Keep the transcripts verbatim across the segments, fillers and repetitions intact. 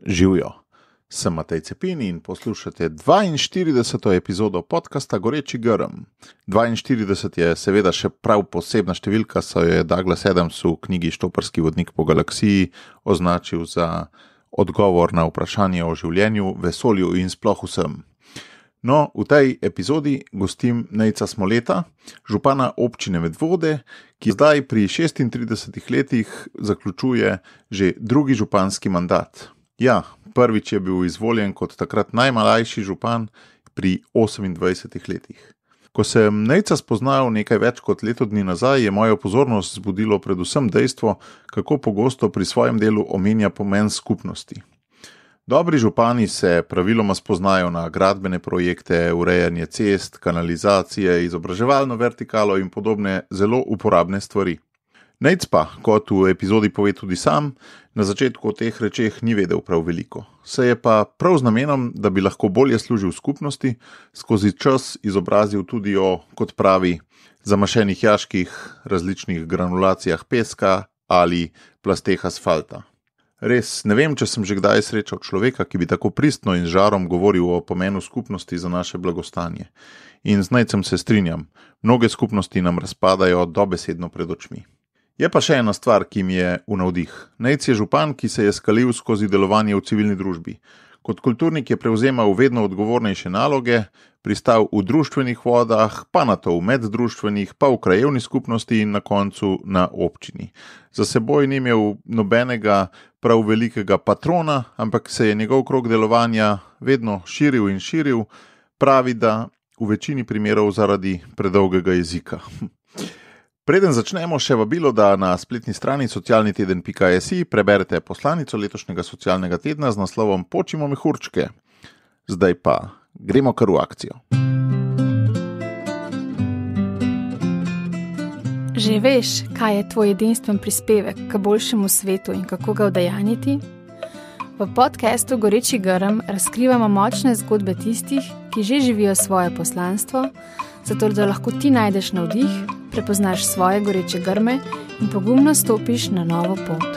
Živjo, sem Matej Cepin in poslušate dvainštirideseto epizodo podcasta Goreči grm. dvainštirideset je seveda še prav posebna številka, saj je Douglas Adams v knjigi Štoparski vodnik po galaksiji označil za odgovor na vprašanje o življenju, vesolju in sploh vsem. No, v tej epizodi gostim Nejca Smoleta, župana občine Medvode, ki zdaj pri šestintridesetih letih zaključuje že drugi županski mandat. Ja, prvič je bil izvoljen kot takrat najmlajši župan pri osemindvajsetih letih. Ko sem Nejca spoznal nekaj več kot leto dni nazaj, je mojo pozornost zbudilo predvsem dejstvo, kako pogosto pri svojem delu omenja pomen skupnosti. Dobri župani se praviloma spoznajo na gradbene projekte, urejanje cest, kanalizacije, izobraževalno vertikalo in podobne zelo uporabne stvari. Nejc pa, kot v epizodi pove tudi sam, na začetku o teh rečeh ni vedel prav veliko. Se je pa prav z namenom, da bi lahko bolje služil skupnosti, skozi čas izobrazil tudi o, kot pravi, zamašenih jaških, različnih granulacijah peska ali plasteh asfalta. Res, ne vem, če sem že kdaj srečal človeka, ki bi tako pristno in z žarom govoril o pomenu skupnosti za naše blagostanje. In z Nejcem se strinjam, mnoge skupnosti nam razpadajo dobesedno pred očmi. Je pa še ena stvar, ki mi je v navdih. Nejc je župan, ki se je skalil skozi delovanje v civilni družbi. Kot kulturnik je prevzemal vedno odgovornejše naloge, pristal v društvenih vodah, pa nato v meddruštvenih, pa v krajevni skupnosti in na koncu na občini. Za seboj ni imel nobenega prav velikega patrona, ampak se je njegov krog delovanja vedno širil in širil, pravi, da v večini primerov zaradi predolgega jezika. Preden začnemo, še vabilo, da na spletni strani socialni teden pika si preberete poslanico letošnjega socialnega tedna z naslovom Počimo mehurčke. Zdaj pa gremo kar v akcijo. Že veš, kaj je tvoj edinstven prispevek k boljšemu svetu in kako ga udejanjiti? V podcastu Goreči grm razkrivamo močne zgodbe tistih, ki že živijo svoje poslanstvo, zato da lahko ti najdeš navdih, prepoznaš svoje goreče grme in pogumno stopiš na novo pot.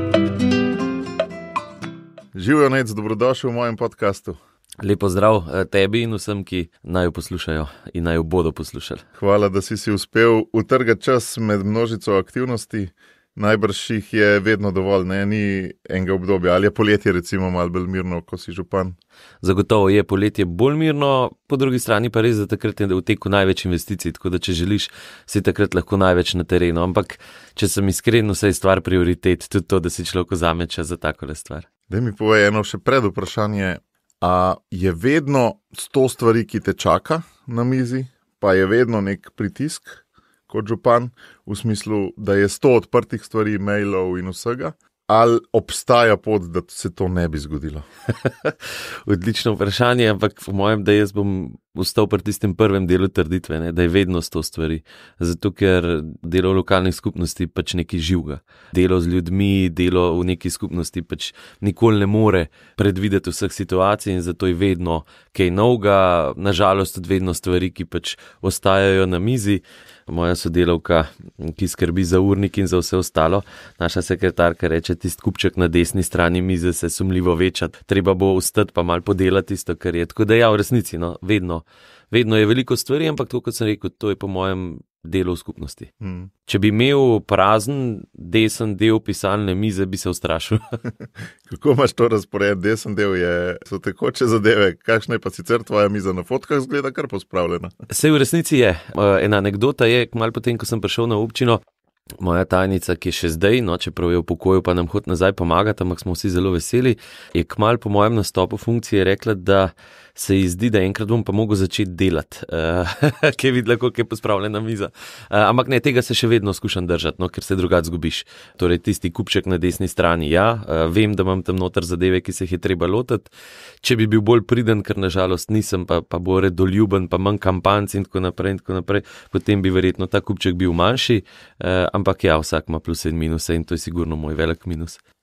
Živjo, Nejc, dobrodošel v mojem podcastu. Lep pozdrav tebi in vsem, ki naj jo poslušajo in naj jo bodo poslušali. Hvala, da si si uspel utrgati čas med množico aktivnosti. Najbrž jih je vedno dovolj, ne, ni enega obdobja. Ali je poletje recimo malo bolj mirno, ko si župan? Zagotovo je poletje bolj mirno, po drugi strani pa res, da takrat je v teku največ investicij, tako da če želiš, si takrat lahko največ na terenu. Ampak, če sem iskren, vse je stvar prioritet, tudi to, da si človek vzame čas za takole stvar. Daj mi povej eno še pred vprašanje, a je vedno sto stvari, ki te čaka na mizi, pa je vedno nek pritisk kot župan, v smislu, da je sto odprtih stvari, mailov in vsega, ali obstaja pot, da se to ne bi zgodilo? Odlično vprašanje, ampak po mojem, da jaz bom ostal pri tistem prvem delu trditve, ne, da je vedno sto stvari. Zato, ker delo v lokalnih skupnosti pač nekaj živega. Delo z ljudmi, delo v neki skupnosti pač nikoli ne more predvideti vseh situacij in zato je vedno kaj novega, nažalost tudi vedno stvari, ki pač ostajajo na mizi. Moja sodelavka, ki skrbi za urnik in za vse ostalo, naša sekretarka reče, tisti kupček na desni strani mize se sumljivo veča, treba bo ostati pa malo podelati tisto, kar je. Tako da ja, v resnici, no, vedno, vedno je veliko stvari, ampak to, kot sem rekel, to je po mojem delu v skupnosti. Hmm. Če bi imel prazen desen del pisalne mize, bi se ustrašil. Kako imaš to razpored? Desen del je, so tekoče zadeve, kakšna je pa sicer tvoja miza na fotkah, zgleda kar pospravljena? Sej v resnici je. Ena anekdota je, malo potem, ko sem prišel na občino, moja tajnica, ki je še zdaj, no, čeprav je v pokoju, pa nam hod nazaj pomagati, ampak smo vsi zelo veseli, je kmalu po mojem nastopu funkcije rekla, da se ji zdi, da enkrat bom pa mogel začeti delati, uh, ki je videla, koliko je pospravljena miza. Uh, ampak ne, tega se še vedno skušam držati, no, ker se drugače zgubiš. Torej, tisti kupček na desni strani, ja, uh, vem, da imam tam noter zadeve, ki se jih je treba lotati. Če bi bil bolj priden, ker nažalost nisem, pa, pa bo redoljuben, pa manj kampanc in tako naprej in tako naprej, potem bi verjetno ta kupček bil manjši, uh, ampak ja, vsak ima plus in minuse in to je sigurno moj velik minus.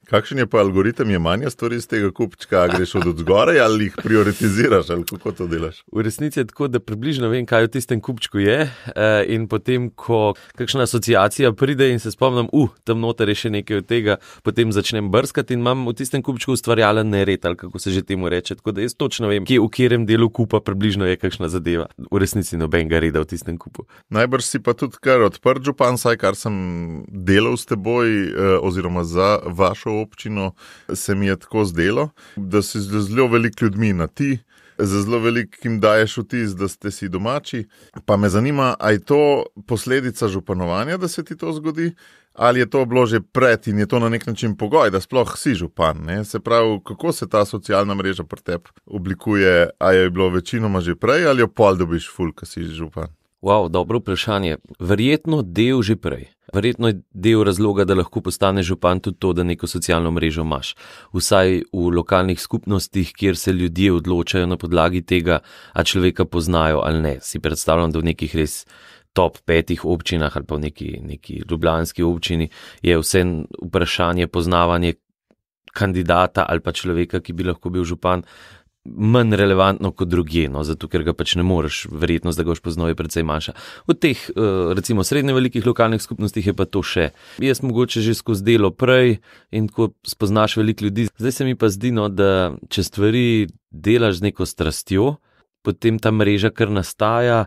Kakšen je pa algoritem jemanja stvari iz tega kupčka? Greš od odzgoraj ali jih prioritiziraš, ali kako to delaš? V resnici je tako, da približno vem, kaj v tistem kupčku je, in potem, ko kakšna asociacija pride in se spomnim, uh, tam noter je še nekaj od tega, potem začnem brskati in imam v tistem kupčku ustvarjalen nered, ali kako se že temu reče. Tako da jaz točno vem, kje, v katerem delu kupa približno je kakšna zadeva. V resnici nobenega reda v tistem kupu. Najbrž si pa tudi kar odprt župan, saj kar sem delal s teboj oziroma za vašo občino, se mi je tako zdelo, da si z zelo veliko ljudmi na ti, za zelo veliko jim daješ vtis, da ste si domači. Pa me zanima, a je to posledica županovanja, da se ti to zgodi, ali je to bilo že pred in je to na nek način pogoj, da sploh si župan, ne? Se pravi, kako se ta socialna mreža pri tebi oblikuje, a je bilo večinoma že prej ali jo pol dobiš ful, ko si župan? Wow, dobro vprašanje. Verjetno del že prej. Verjetno je del razloga, da lahko postane župan tudi to, da neko socialno mrežo imaš. Vsaj v lokalnih skupnostih, kjer se ljudje odločajo na podlagi tega, a človeka poznajo ali ne. Si predstavljam, da v nekih res top petih občinah ali pa v neki, neki ljubljanski občini je vse vprašanje poznavanje kandidata ali pa človeka, ki bi lahko bil župan, manj relevantno kot drugje, no, zato ker ga pač ne moreš, verjetnost, da ga boš poznal, je precej manjša. V teh, recimo, srednje velikih lokalnih skupnostih je pa to še. Jaz mogoče že skozi delo prej in ko spoznaš veliko ljudi. Zdaj se mi pa zdi, no, da če stvari delaš z neko strastjo, potem ta mreža kar nastaja,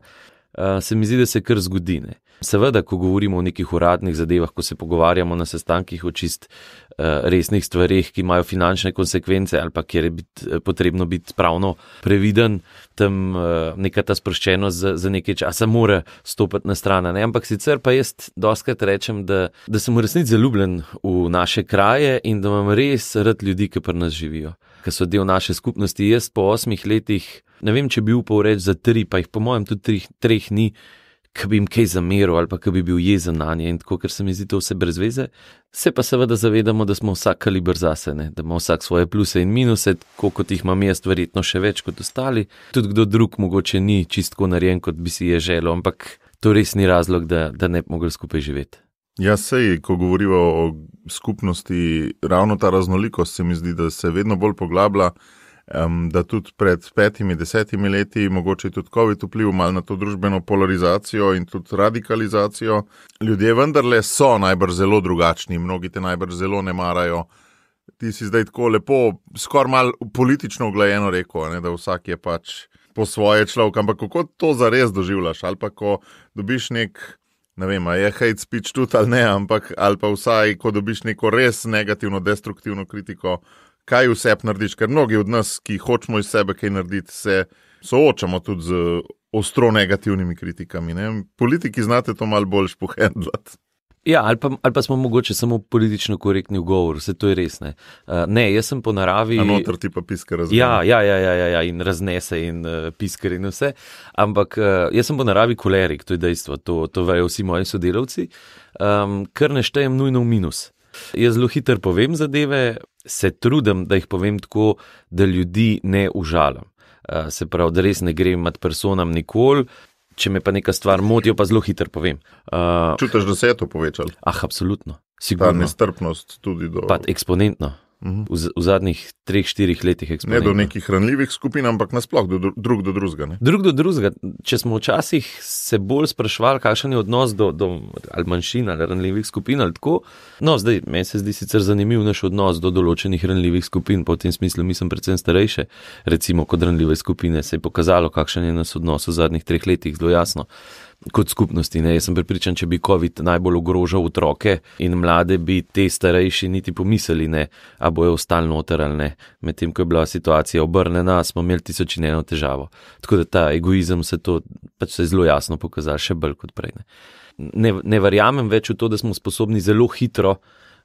se mi zdi, da se kar zgodi, ne. Seveda, ko govorimo o nekih uradnih zadevah, ko se pogovarjamo na sestankih o čist uh, resnih stvareh, ki imajo finančne konsekvence ali pa kjer je bit, potrebno biti pravno previden, tam uh, neka ta sproščenost za, za nekaj časa mora stopiti na stran. Ne? Ampak sicer pa jaz dostakrat rečem, da, da sem v resnici zaljubljen v naše kraje in da imam res rad ljudi, ki pri nas živijo, ki so del naše skupnosti. Jaz po osmih letih, ne vem, če bi upal reči za tri, pa jih po mojem tudi treh, treh ni, ki bi jim kaj zameril ali pa ki bi bil jezen na nje in tako, ker se mi zdi to vse brez veze. Se pa seveda zavedamo, da smo vsak kaliber zase, ne? Da ima vsak svoje pluse in minuse, tako kot jih imam jaz, verjetno še več kot ostali. Tudi kdo drug mogoče ni čistko narejen, kot bi si je želel, ampak to res ni razlog, da, da ne bi mogli skupaj živeti. Ja, sej, ko govoriva o skupnosti, ravno ta raznolikost se mi zdi, da se vedno bolj poglablja. Um, da tudi pred petimi, desetimi leti mogoče tudi COVID vpliv malo na to družbeno polarizacijo in tudi radikalizacijo. Ljudje vendarle so najbrž zelo drugačni, mnogi te najbrž zelo ne marajo. Ti si zdaj tako lepo, skoraj malo politično uglajeno rekel, ne, da vsak je pač po svoje človek, ampak kako to zares doživljaš, ali pa ko dobiš nek, ne vem, je hate speech tudi ali ne, ampak ali pa vsaj, ko dobiš neko res negativno, destruktivno kritiko, kaj vse narediš, ker mnogi od nas, ki hočemo iz sebe kaj narediti, se soočamo tudi z ostro negativnimi kritikami. Ne? Politiki znate to malo bolj špuhendlati. Ja, ali pa, ali pa smo mogoče samo politično korektni v govoru, vse to je res, ne. Uh, ne, jaz sem po naravi... A noter ti pa piskar razgleda. Ja, ja, ja, ja, ja, ja, in raznese in uh, piskar in vse, ampak uh, jaz sem po naravi kolerik, to je dejstvo, to, to vejo vsi moji sodelavci, um, kar ne štejem nujno v minus. Jaz zelo hitro povem zadeve, se trudim, da jih povem tako, da ljudi ne užalim. Uh, se pravi, da res ne grem ad personam nikoli, če me pa neka stvar motijo, pa zelo hitro povem. Uh, Čutiš, da se je to povečalo? Ah, absolutno. Sigurno. Ta nestrpnost tudi do... Pa eksponentno. Uh-huh. V, v zadnjih treh, štirih letih eksponentno. Ne do nekih ranljivih skupin, ampak nasploh do, drug do drugega. Ne? Drug do drugega. Če smo včasih se bolj sprašvali, kakšen je odnos do, do ali manjšin ali ranljivih skupin ali tako, no zdaj, meni se zdi sicer zanimiv naš odnos do določenih ranljivih skupin, pa v tem smislu mislim predvsem starejše, recimo kot ranljive skupine, se je pokazalo, kakšen je nas odnos v zadnjih treh letih, zelo jasno. Kot skupnosti, ne. Jaz sem prepričan, če bi COVID najbolj ogrožal otroke in mlade, bi te starejši niti pomislili, ne, a bojo ostali noter ali ne. Medtem, ko je bila situacija obrnjena, smo imeli tisoč in eno težavo. Tako da ta egoizem se to pač se je zelo jasno pokazal, še bolj kot prej. Ne. Ne, ne verjamem več v to, da smo sposobni zelo hitro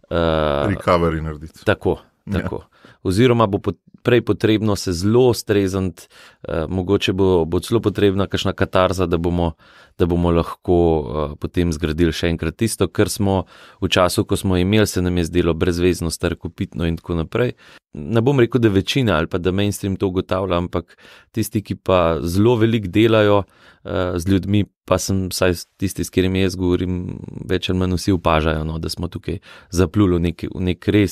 uh, recovery narediti. Tako, tako. Ja. Oziroma bo pot, prej potrebno se zelo strezniti, uh, mogoče bo, bo celo potrebna kakšna katarza, da bomo, da bomo lahko uh, potem zgradili še enkrat tisto, kar smo v času, ko smo imeli, se nam je zdelo brezvezno, starkopitno in tako naprej. Ne bom rekel, da večina ali pa da mainstream to ugotavlja, ampak tisti, ki pa zelo veliko delajo uh, z ljudmi, pa sem vsaj tisti, s katerimi jaz govorim, več ali manj vsi opažajo, no, da smo tukaj zapluli v nek, v nek res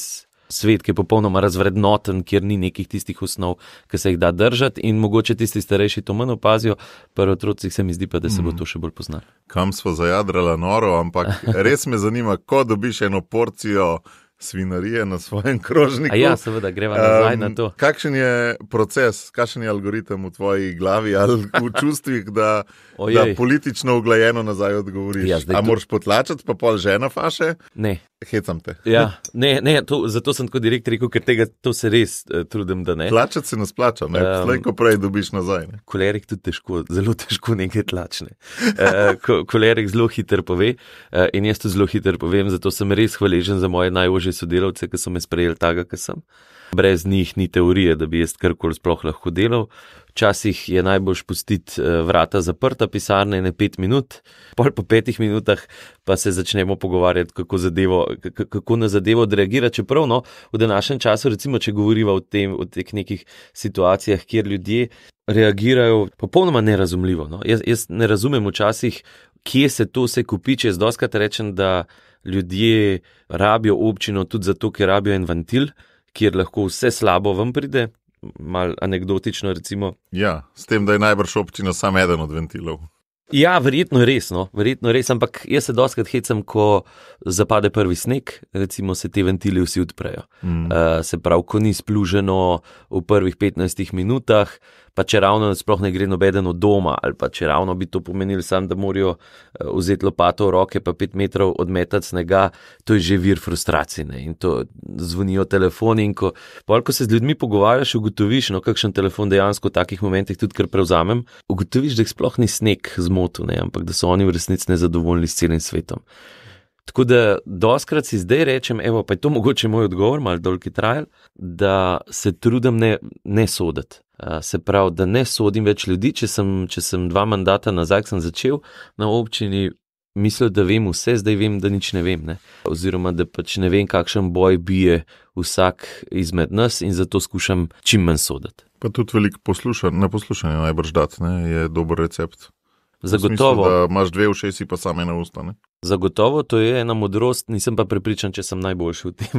svet, ki je popolnoma razvrednoten, kjer ni nekih tistih osnov, ki se jih da držati in mogoče tisti starejši to manj opazijo, pri otrocih se mi zdi pa, da se bo to še bolj poznalo. Kam smo zajadrala noro, ampak res me zanima, ko dobiš eno porcijo svinarije na svojem krožniku. A ja, seveda, greva nazaj um, na to. Kakšen je proces, kakšen je algoritem v tvoji glavi ali v čustvih, da, da politično uglajeno nazaj odgovoriš? Ja, A to... moraš potlačati, pa pol žena faše? Ne. Hecam te. Ja, ne, ne, to, zato sem tako direkt rekel, ker tega to se res uh, trudim, da ne. Tlačati se ne splača, ne? Um, Slej, ko prej dobiš nazaj. Ne? Kolerik tudi težko, zelo težko nekaj tlačne. Uh, ko, kolerik zelo hiter pove uh, in jaz to zelo hiter povem, zato sem res hvaležen za moje najožje sodelavce, ki so me sprejeli taga, ki sem. Brez njih ni teorije, da bi jaz karkoli sploh lahko delal. Včasih je najbolj pustiti vrata zaprta pisarne ne pet minut, pol po petih minutah pa se začnemo pogovarjati, kako, zadevo, kako na zadevo odreagira. Čeprav no, v današnjem času, recimo, če govoriva o tem, o teh nekih situacijah, kjer ljudje reagirajo popolnoma nerazumljivo. No. Jaz, jaz ne razumem včasih, kje se to vse kupiče. Jaz dostikrat rečem, da ljudje rabijo občino tudi zato, ker rabijo en ventil, kjer lahko vse slabo vam pride. Mal anekdotično recimo. Ja, s tem, da je najbrž občina samo eden od ventilov. Ja, verjetno je res, no, verjetno je res, ampak jaz se dostikrat hecam, ko zapade prvi sneg, recimo se te ventili vsi odprejo. Mm. Uh, se pravi, ko ni spluženo v prvih petnajstih minutah, pa če ravno sploh ne gre nobeden od doma, ali pa če ravno bi to pomenili sam, da morajo vzeti lopato v roke, pa pet metrov odmetati snega, to je že vir frustracije, ne? In to zvonijo telefoni in ko, pol, ko se z ljudmi pogovarjaš, ugotoviš, no, kakšen telefon dejansko v takih momentih tudi kar prevzamem, ugotoviš, da jih sploh ni sneg zmotil, ne? Ampak da so oni v resnici nezadovoljni s celim svetom. Tako da doskrat si zdaj rečem, evo, pa je to mogoče moj odgovor, malo dolgi trajal, da se trudim ne, ne soditi. Se pravi, da ne sodim več ljudi, če sem, če sem dva mandata nazaj, sem začel na občini, mislil, da vem vse, zdaj vem, da nič ne vem, ne? Oziroma, da pač ne vem, kakšen boj bije vsak izmed nas in zato skušam čim manj soditi. Pa tudi veliko poslušanje, ne poslušanje najbrž dati, ne, je dober recept. Zagotovo. V smislu, da imaš dve ušesi pa same na usta, ne? Zagotovo, to je ena modrost, nisem pa prepričan, če sem najboljši v tem.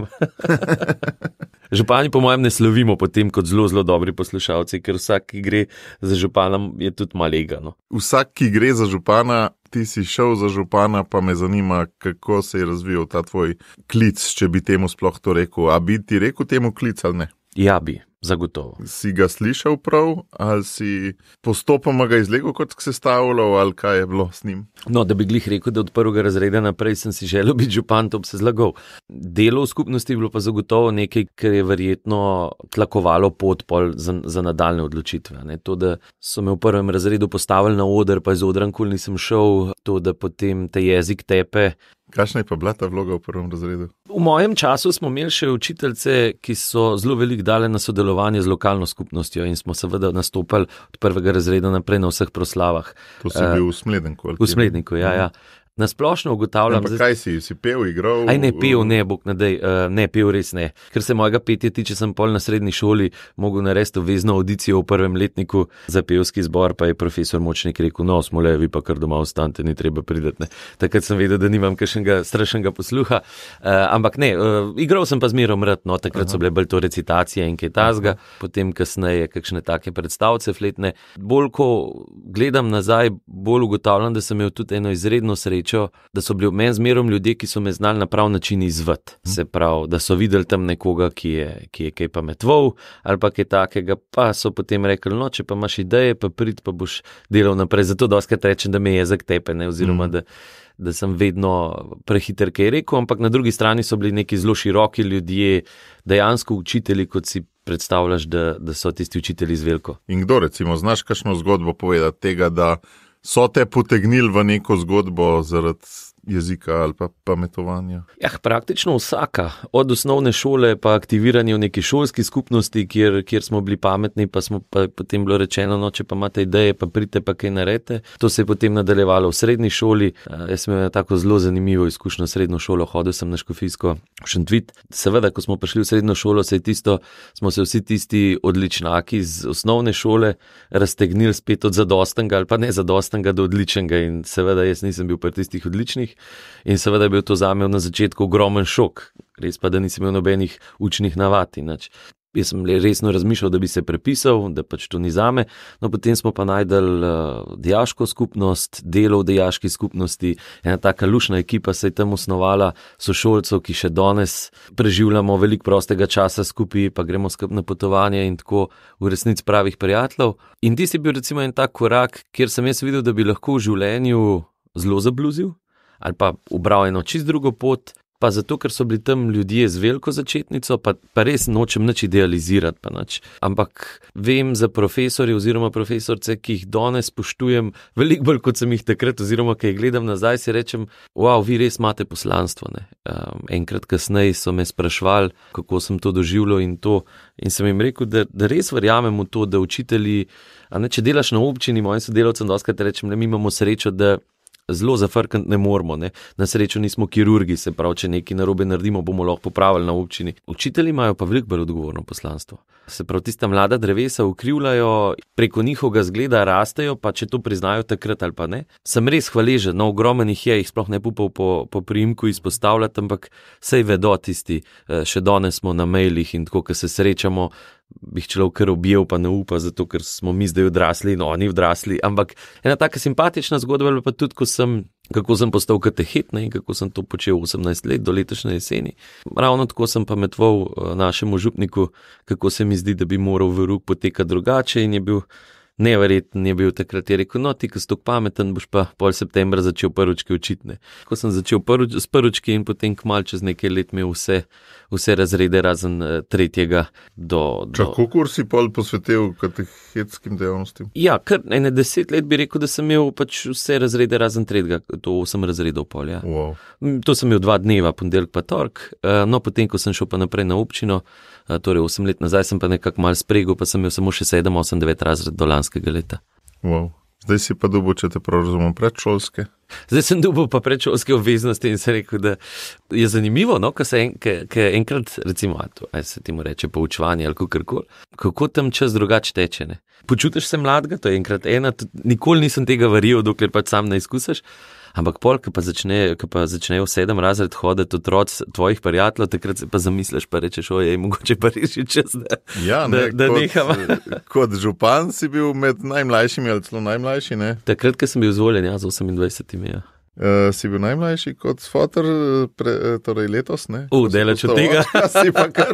Župani po mojem ne slovimo potem kot zelo, zelo dobri poslušalci, ker vsak, ki gre za županom, je tudi malega. No? Vsak, ki gre za župana, ti si šel za župana, pa me zanima, kako se je razvijal ta tvoj klic, če bi temu sploh to rekel. A bi ti rekel temu klic ali ne? Ja, bi. Zagotovo. Si ga slišal prav, ali si postopoma ga izlegel kot sestavljal, ali kaj je bilo s njim? No, da bi glih rekel, da od prvega razreda naprej sem si želel biti župan, to bi se zlagal. Delo v skupnosti je bilo pa zagotovo nekaj, kar je verjetno tlakovalo pot pol za, za nadaljne odločitve. Ne? To, da so me v prvem razredu postavili na oder, pa iz odra nikoli nisem šel, to, da potem te jezik tepe. Kakšna je pa bila ta vloga v prvem razredu? V mojem času smo imeli še učiteljce, ki so zelo veliko dale na sodelovanje z lokalno skupnostjo in smo seveda nastopali od prvega razreda naprej na vseh proslavah. To si bil v Smledniku? V Smledniku, ja, ja. Nasplošno ugotavljam... Ja, kaj si, si pel, igral? Aj ne, pel, ne, bog ne dej, uh, ne, pel res ne. Ker se mojega petja tiče, sem pol na srednji šoli mogel narediti obvezno audicijo v prvem letniku za pevski zbor, pa je profesor Močnik rekel, no, smole, vi pa kar doma ostanite, ni treba prideti, ne. Takrat sem vedel, da nimam kakšnega strašnega posluha, uh, ampak ne, uh, igral sem pa zmerom rad, no, takrat Aha. so bile bolj to recitacije in kaj tazga, potem kasneje kakšne take predstavce fletne. Bolj, ko gledam nazaj, bolj ugotavljam, da sem imel tudi eno izredno srečo, da so bili v meni zmerom ljudje, ki so me znali na prav način izvati. Se pravi, da so videli tam nekoga, ki je, ki je kaj pametval ali pa kaj takega, pa so potem rekli, no, če pa imaš ideje, pa prid, pa boš delal naprej. Zato doskrat rečem, da me jezik tepe, ne, oziroma mm. da, da sem vedno prehiter kaj rekel, ampak na drugi strani so bili neki zelo široki ljudje, dejansko učitelji, kot si predstavljaš, da, da so tisti učitelji z veliko. In kdo recimo, znaš kakšno zgodbo povedati tega, da so te potegnili v neko zgodbo zaradi jezika ali pa pametovanja? Ja, praktično vsaka. Od osnovne šole pa aktiviranje v neki šolski skupnosti, kjer, kjer smo bili pametni, pa smo pa potem bilo rečeno, no, če pa imate ideje, pa pridite, pa kaj naredite. To se je potem nadaljevalo v srednji šoli. Jaz sem imel tako zelo zanimivo izkušnjo srednjo šolo, hodil sem na Škofijsko Šentvit. Seveda, ko smo prišli v srednjo šolo, se je tisto, smo se vsi tisti odličnaki z osnovne šole raztegnili spet od zadostnega ali pa ne zadostnega do odličnega in seveda jaz nisem bil pri tistih odličnih. In seveda je bil to zame na začetku ogromen šok, res pa, da nisem imel nobenih učnih navad. Inač. Jaz sem resno razmišljal, da bi se prepisal, da pač to ni zame, no potem smo pa najdel uh, dijaško skupnost, delo v dijaški skupnosti, ena taka lušna ekipa se je tam osnovala, sošolcev, ki še danes preživljamo veliko prostega časa skupaj, pa gremo skupaj na potovanje in tako v resnici pravih prijateljev. In tisti je bil recimo en tak korak, kjer sem jaz videl, da bi lahko v življenju zelo zabluzil, ali pa ubral eno čist drugo pot, pa zato, ker so bili tam ljudje z veliko začetnico, pa, pa res nočem nič idealizirati, pa nič. Ampak vem za profesorje oziroma profesorce, ki jih danes spoštujem veliko bolj, kot sem jih takrat, oziroma, ki jih gledam nazaj, si rečem, wow, vi res imate poslanstvo. Ne? Um, enkrat kasneje so me sprašvali, kako sem to doživljal in to, in sem jim rekel, da, da res verjamem v to, da učitelji, a ne, če delaš na občini, mojim sodelavcem doskrat rečem, ne, mi imamo srečo, da zelo zafrkant ne moramo, ne. Na srečo nismo kirurgi, se pravi, če nekaj narobe naredimo, bomo lahko popravili na občini. Učitelji imajo pa veliko bolj odgovorno poslanstvo. Se pravi, tista mlada drevesa ukrivljajo, preko njihovega zgleda rastejo, pa če to priznajo takrat ali pa ne. Sem res hvaležen, no, ogromen jih je, jih sploh ne upal po, po priimku izpostavljati, ampak sej vedo tisti, še danes smo na mailih in tako, ko se srečamo, bih človek kar objel, pa ne upa, zato ker smo mi zdaj odrasli in oni odrasli, ampak ena taka simpatična zgodba, pa tudi, ko sem, kako sem postal katehet, ne, in kako sem to počel osemnajst let do letošnje jeseni. Ravno tako sem pametoval našemu župniku, kako se mi zdi, da bi moral verouk potekati drugače in je bil neverjeten, je bil takrat, je rekel, no, ti, ko si tako pameten, boš pa pol septembra začel prvički učiti. Ko sem začel prvič, s prvički in potem kmalu čez nekaj let imel vse, vse razrede razen tretjega do... do... Kako kur si pol posvetil katehetskim dejavnostim? Ja, kar ene deset let bi rekel, da sem imel pač vse razrede razen tretjega, to osem razredov pol, ja. Wow. To sem imel dva dneva, ponedeljek pa tork, no potem, ko sem šel pa naprej na občino, torej osem let nazaj sem pa nekako malo spregel, pa sem imel samo še sedem, osem, devet razred do lanskega leta. Wow. Zdaj si pa dobil, če te prav razumem, predšolske? Zdaj sem dobil pa predšolske obveznosti in se rekel, da je zanimivo, no, ko se en, enkrat, recimo, to, aj se temu reče poučevanje ali kakorkoli, kako tam čas drugače teče, ne. Počutiš se mladega, to je enkrat ena, nikoli nisem tega verjel, dokler pač sam ne izkusiš. Ampak pol, ko pa, začne, ko pa začnejo sedem razred hoditi otroci tvojih prijateljev, takrat se pa zamisliš, pa rečeš, oj, je mogoče pa reči čas, da, ja, ne, da, da kot, neham. Kot župan si bil med najmlajšimi ali celo najmlajši, ne? Takrat, ko sem bil izvoljen, ja, z osemindvajsetimi, ja. Uh, si bil najmlajši kot fotor, pre, torej letos, ne? U, delač od tega. Si pa kar,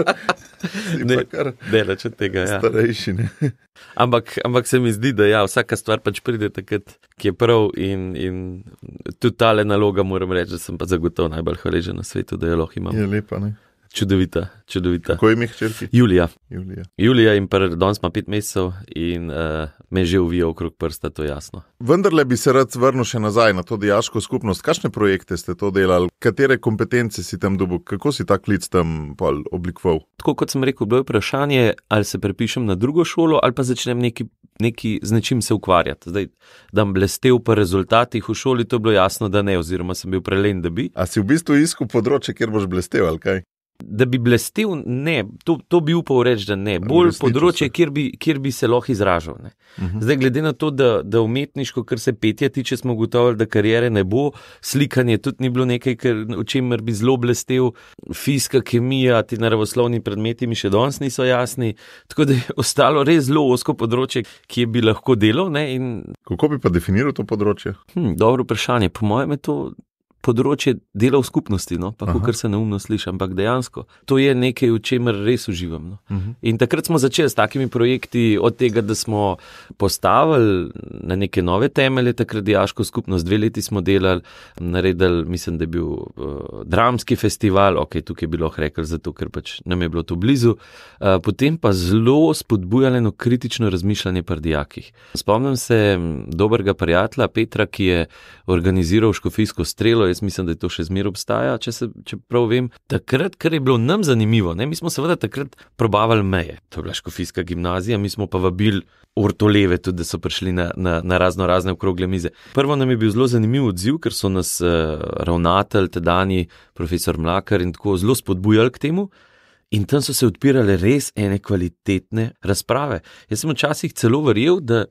si ne, pa kar delač od tega, ja. Starejši, ne? Ampak, ampak se mi zdi, da ja, vsaka stvar pač pride takrat, ki je prav in, in tudi tale naloga moram reči, da sem pa zagotovo najbolj hvaležen na svetu, da jo lahko imam. Je lepa, ne? Čudovita, čudovita. Kako ime hčerki? Julija. Julija. Julija in pa danes ima pet mesecev in uh, me že uvija okrog prsta, to je jasno. Vendarle bi se rad vrnil še nazaj na to dijaško skupnost. Kakšne projekte ste to delali? Katere kompetence si tam dobil? Kako si ta klic tam pol oblikoval? Tako kot sem rekel, bilo je vprašanje, ali se prepišem na drugo šolo ali pa začnem neki, neki z nečim se ukvarjati. Zdaj, da bom blestev po rezultatih v šoli, to je bilo jasno, da ne, oziroma sem bil prelen, da bi. A si v bistvu iskal področje, kjer boš blestev, ali kaj? Da bi blestev, ne, to, to bi upal reči, da ne. Bolj področje, kjer bi, kjer bi se lahko izražal. Ne. Uh-huh. Zdaj, glede na to, da, da umetniško, kar se petja tiče, smo ugotovili, da kariere ne bo, slikanje tudi ni bilo nekaj, kar, o čemer bi zelo blestev, fizika, kemija, ti naravoslovni predmeti mi še danes niso jasni, tako da je ostalo res zelo ozko področje, kje bi lahko delal. Ne, in... Kako bi pa definiral to področje? Hm, dobro vprašanje, po mojem je to področje dela v skupnosti, no, pa kar se neumno sliši, ampak dejansko to je nekaj, v čemer res uživam. No. Uh-huh. In takrat smo začeli s takimi projekti, od tega, da smo postavili na neke nove temelje, takrat dijaško skupnost, dve leti smo delali, naredili, mislim, da je bil uh, dramski festival, ok, tukaj je bilo rekli, zato ker pač nam je bilo to blizu, uh, potem pa zelo spodbujali eno kritično razmišljanje pri dijakih. Spomnim se dobrega prijatelja Petra, ki je organiziral škofijsko strelo. Jaz mislim, da je to še zmer obstaja, če, se, če prav vem. Takrat, kar je bilo nam zanimivo, ne? Mi smo seveda takrat probavali meje. To je bila škofijska gimnazija, mi smo pa vabili ortoleve tudi, da so prišli na, na, na razno razne okrogle mize. Prvo nam je bil zelo zanimiv odziv, ker so nas uh, ravnatelj, tedajni profesor Mlakar in tako zelo spodbujali k temu. In tam so se odpirale res ene kvalitetne razprave. Jaz sem včasih celo verjel, da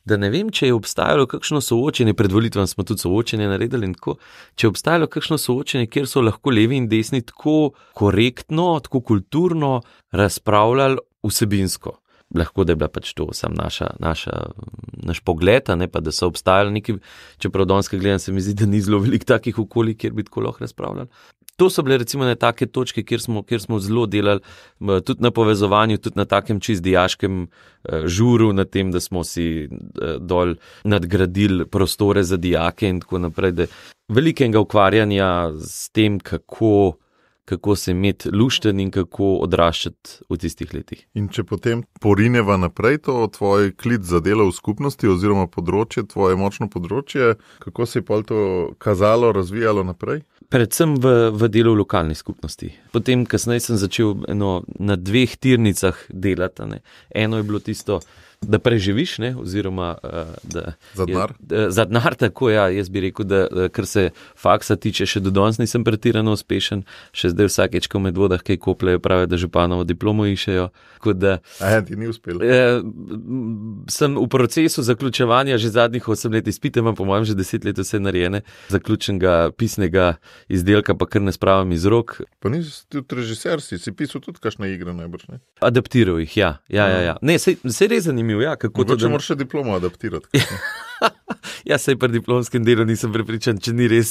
da ne vem, če je obstajalo kakšno soočenje, pred volitvami smo tudi soočenje naredili in tako, če je obstajalo kakšno soočenje, kjer so lahko levi in desni tako korektno, tako kulturno razpravljali vsebinsko. Lahko, da je bila pač to sam naša, naša, naš pogled, ne pa da so obstajali neki, čeprav danes gledam, se mi zdi, da ni zelo veliko takih okolij, kjer bi tako lahko razpravljali. To so bile recimo ne take točke, kjer smo, kjer smo zelo delali, tudi na povezovanju, tudi na takem čist dijaškem žuru, na tem, da smo si dol nadgradili prostore za dijake in tako naprej, da velikega ukvarjanja s tem, kako kako se imeti lušten in kako odraščati v tistih letih. In če potem porineva naprej to tvoj klic za delo v skupnosti oziroma področje, tvoje močno področje, kako se je pol to kazalo, razvijalo naprej? Predvsem v, v delu v lokalni skupnosti. Potem kasneje sem začel eno, na dveh tirnicah delati. Ne. Eno je bilo tisto, da preživiš, ne, oziroma da... Za denar? Za denar, tako ja, jaz bi rekel, da kar se faksa tiče, še do danes nisem pretirano uspešen, še zdaj vsakeč, ko med vodah kaj kopljajo, pravijo, da županovo diplomo išejo. Da, Aha, ti ni uspel. Eh, sem v procesu zaključevanja že zadnjih osem let izpite, imam po mojem že deset let vse narejene, zaključenega pisnega izdelka pa kar ne spravim iz rok. Pa nisi tudi režiser, si, si pisal tudi kakšne igre najbrž, ne? Adaptiral jih, ja. ja, ja, ja. Ne, se je res zanimivo, ja. Kako Mogoče to, da... moraš še diplomo adaptirati. Ja, sej pri diplomskem delu nisem prepričan, če ni res,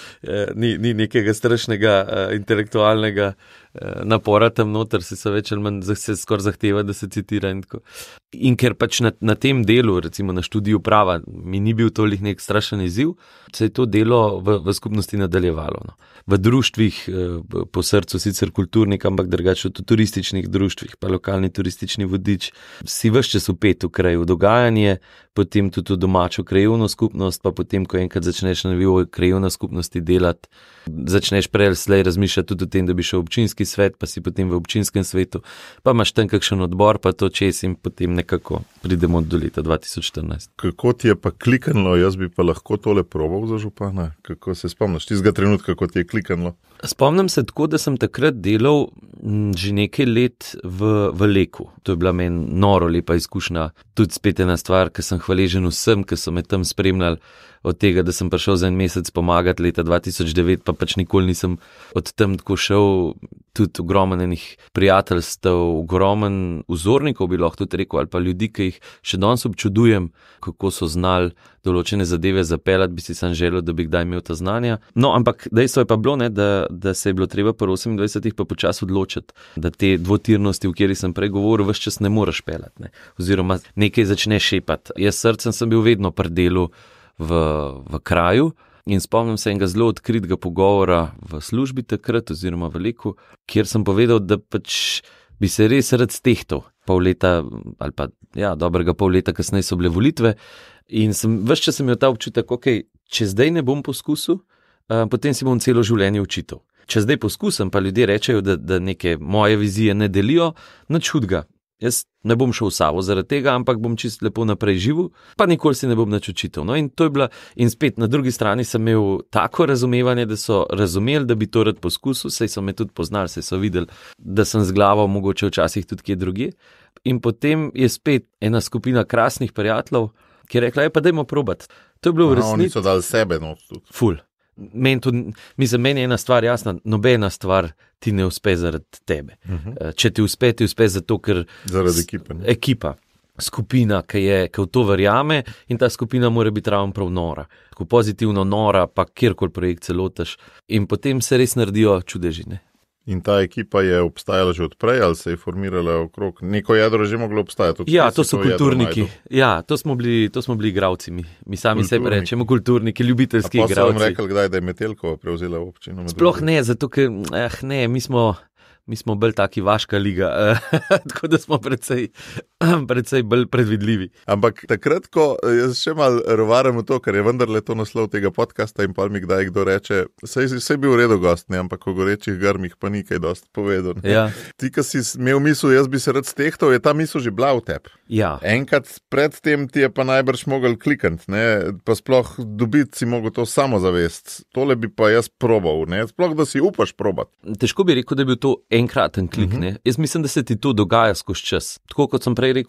ni, ni nekega strašnega intelektualnega napora tam noter, se so več ali manj se skoraj zahteva, da se citira in tako. In ker pač na, na tem delu, recimo na študiju prava, mi ni bil toliko nek strašen izziv, se je to delo v, v skupnosti nadaljevalo. No. V društvih, po srcu sicer kulturnik, ampak drugače v turističnih društvih, pa lokalni turistični vodič, si ves čas vpet v kraj, v dogajanje, potem tudi v domačo krajevno skupnost, pa potem, ko enkrat začneš na nivoju krajevne skupnosti delati, začneš prej slej razmišljati tudi o tem, da bi šel v občinski svet, pa si potem v občinskem svetu, pa imaš tam kakšen odbor, pa to čez in potem nekako pridemo do leta dva tisoč štirinajst. Kako ti je pa kliknilo, jaz bi pa lahko tole probal za župana? Kako se spomniš tistega trenutka, kako ti je kliknilo? Spomnim se tako, da sem takrat delal že nekaj let v, v Leku. To je bila meni noro lepa izkušnja. Tudi spet ena stvar, ki sem hvaležen vsem, ki so me tam spremljali, od tega, da sem prišel za en mesec pomagati leta dva tisoč devet, pa pač nikoli nisem od tam tako šel, tudi ogromen enih prijateljstev, ogromen vzornikov bi lahko tudi rekel, ali pa ljudi, ki jih še danes občudujem, kako so znali določene zadeve zapeljati, bi si sam želel, da bi kdaj imel ta znanja. No, ampak dejstvo je pa bilo, ne, da, da se je bilo treba pri osemindvajsetih pa počasi odločiti, da te dvotirnosti, v kateri sem prej govoril, ves čas ne moreš peljati, ne. Oziroma nekaj začne šepati. Jaz srcem sem bil vedno pri delu v, v kraju in spomnim se enega zelo odkritega pogovora v službi takrat oziroma v Leku, kjer sem povedal, da pač bi se res rad stehtal pol leta ali pa ja, dobrega pol leta kasneje so bile volitve in sem, ves čas sem imel ta občutek, ok, če zdaj ne bom poskusil, uh, potem si bom celo življenje učitelj. Če zdaj poskusim, pa ljudje rečejo, da, da neke moje vizije ne delijo, nič hudega. Jaz ne bom šel v Savo zaradi tega, ampak bom čist lepo naprej živel, pa nikoli si ne bom nič učitelj. No in to je bila, in spet na drugi strani sem imel tako razumevanje, da so razumeli, da bi to rad poskusil, saj so me tudi poznali, saj so videli, da sem z glavo mogoče včasih tudi kje drugje. In potem je spet ena skupina krasnih prijateljev, ki je rekla, je pa dajmo probati. To je bilo v resnici. Oni so dali sebe not tudi. Ful. Meni, tudi, mislim, meni je ena stvar jasna, nobena stvar ti ne uspe zaradi tebe. Uh-huh. Če ti uspe, ti uspe zato, ker... Zaradi ekipe. Ne? Ekipa, skupina, ki je, ki v to verjame in ta skupina mora biti ravno prav nora. Tako pozitivno nora, pa kjerkoli projekt celotaš. In potem se res naredijo čudežine. In ta ekipa je obstajala že odprej ali se je formirala okrog? Neko jedro že moglo obstajati? Ja, to so to kulturniki. Ja, to smo bili, to smo bili igravci. Mi, mi sami Kulturniki. Sebe rečemo kulturniki, ljubiteljski igravci. A pa so vam rekli, kdaj, da je Metelkova prevzela občino? Sploh ne, zato ker, eh, ne, mi smo... Mi smo bolj taki vaška liga, tako da smo precej, precej bolj predvidljivi. Ampak takrat, ko jaz še malo rovaram v to, ker je vendarle to naslov tega podcasta in pa mi kdaj kdo reče, sej si bil v redu gost, ne, ampak o gorečih grmih pa ni kaj dosti povedal. Ja. Ti, ki si imel misel, jaz bi se rad stehtal, je ta misel že bila v tebi. Ja. Enkrat pred tem ti je pa najbrž mogel klikant, ne, pa sploh dobiti si mogel to samozavest. Tole bi pa jaz probal, ne, sploh da si upaš probat. Težko bi rekel, da je bil to enkraten klik, uh-huh. ne. Jaz mislim, da se ti to dogaja skozi čas. Tako kot sem prej rekel, če,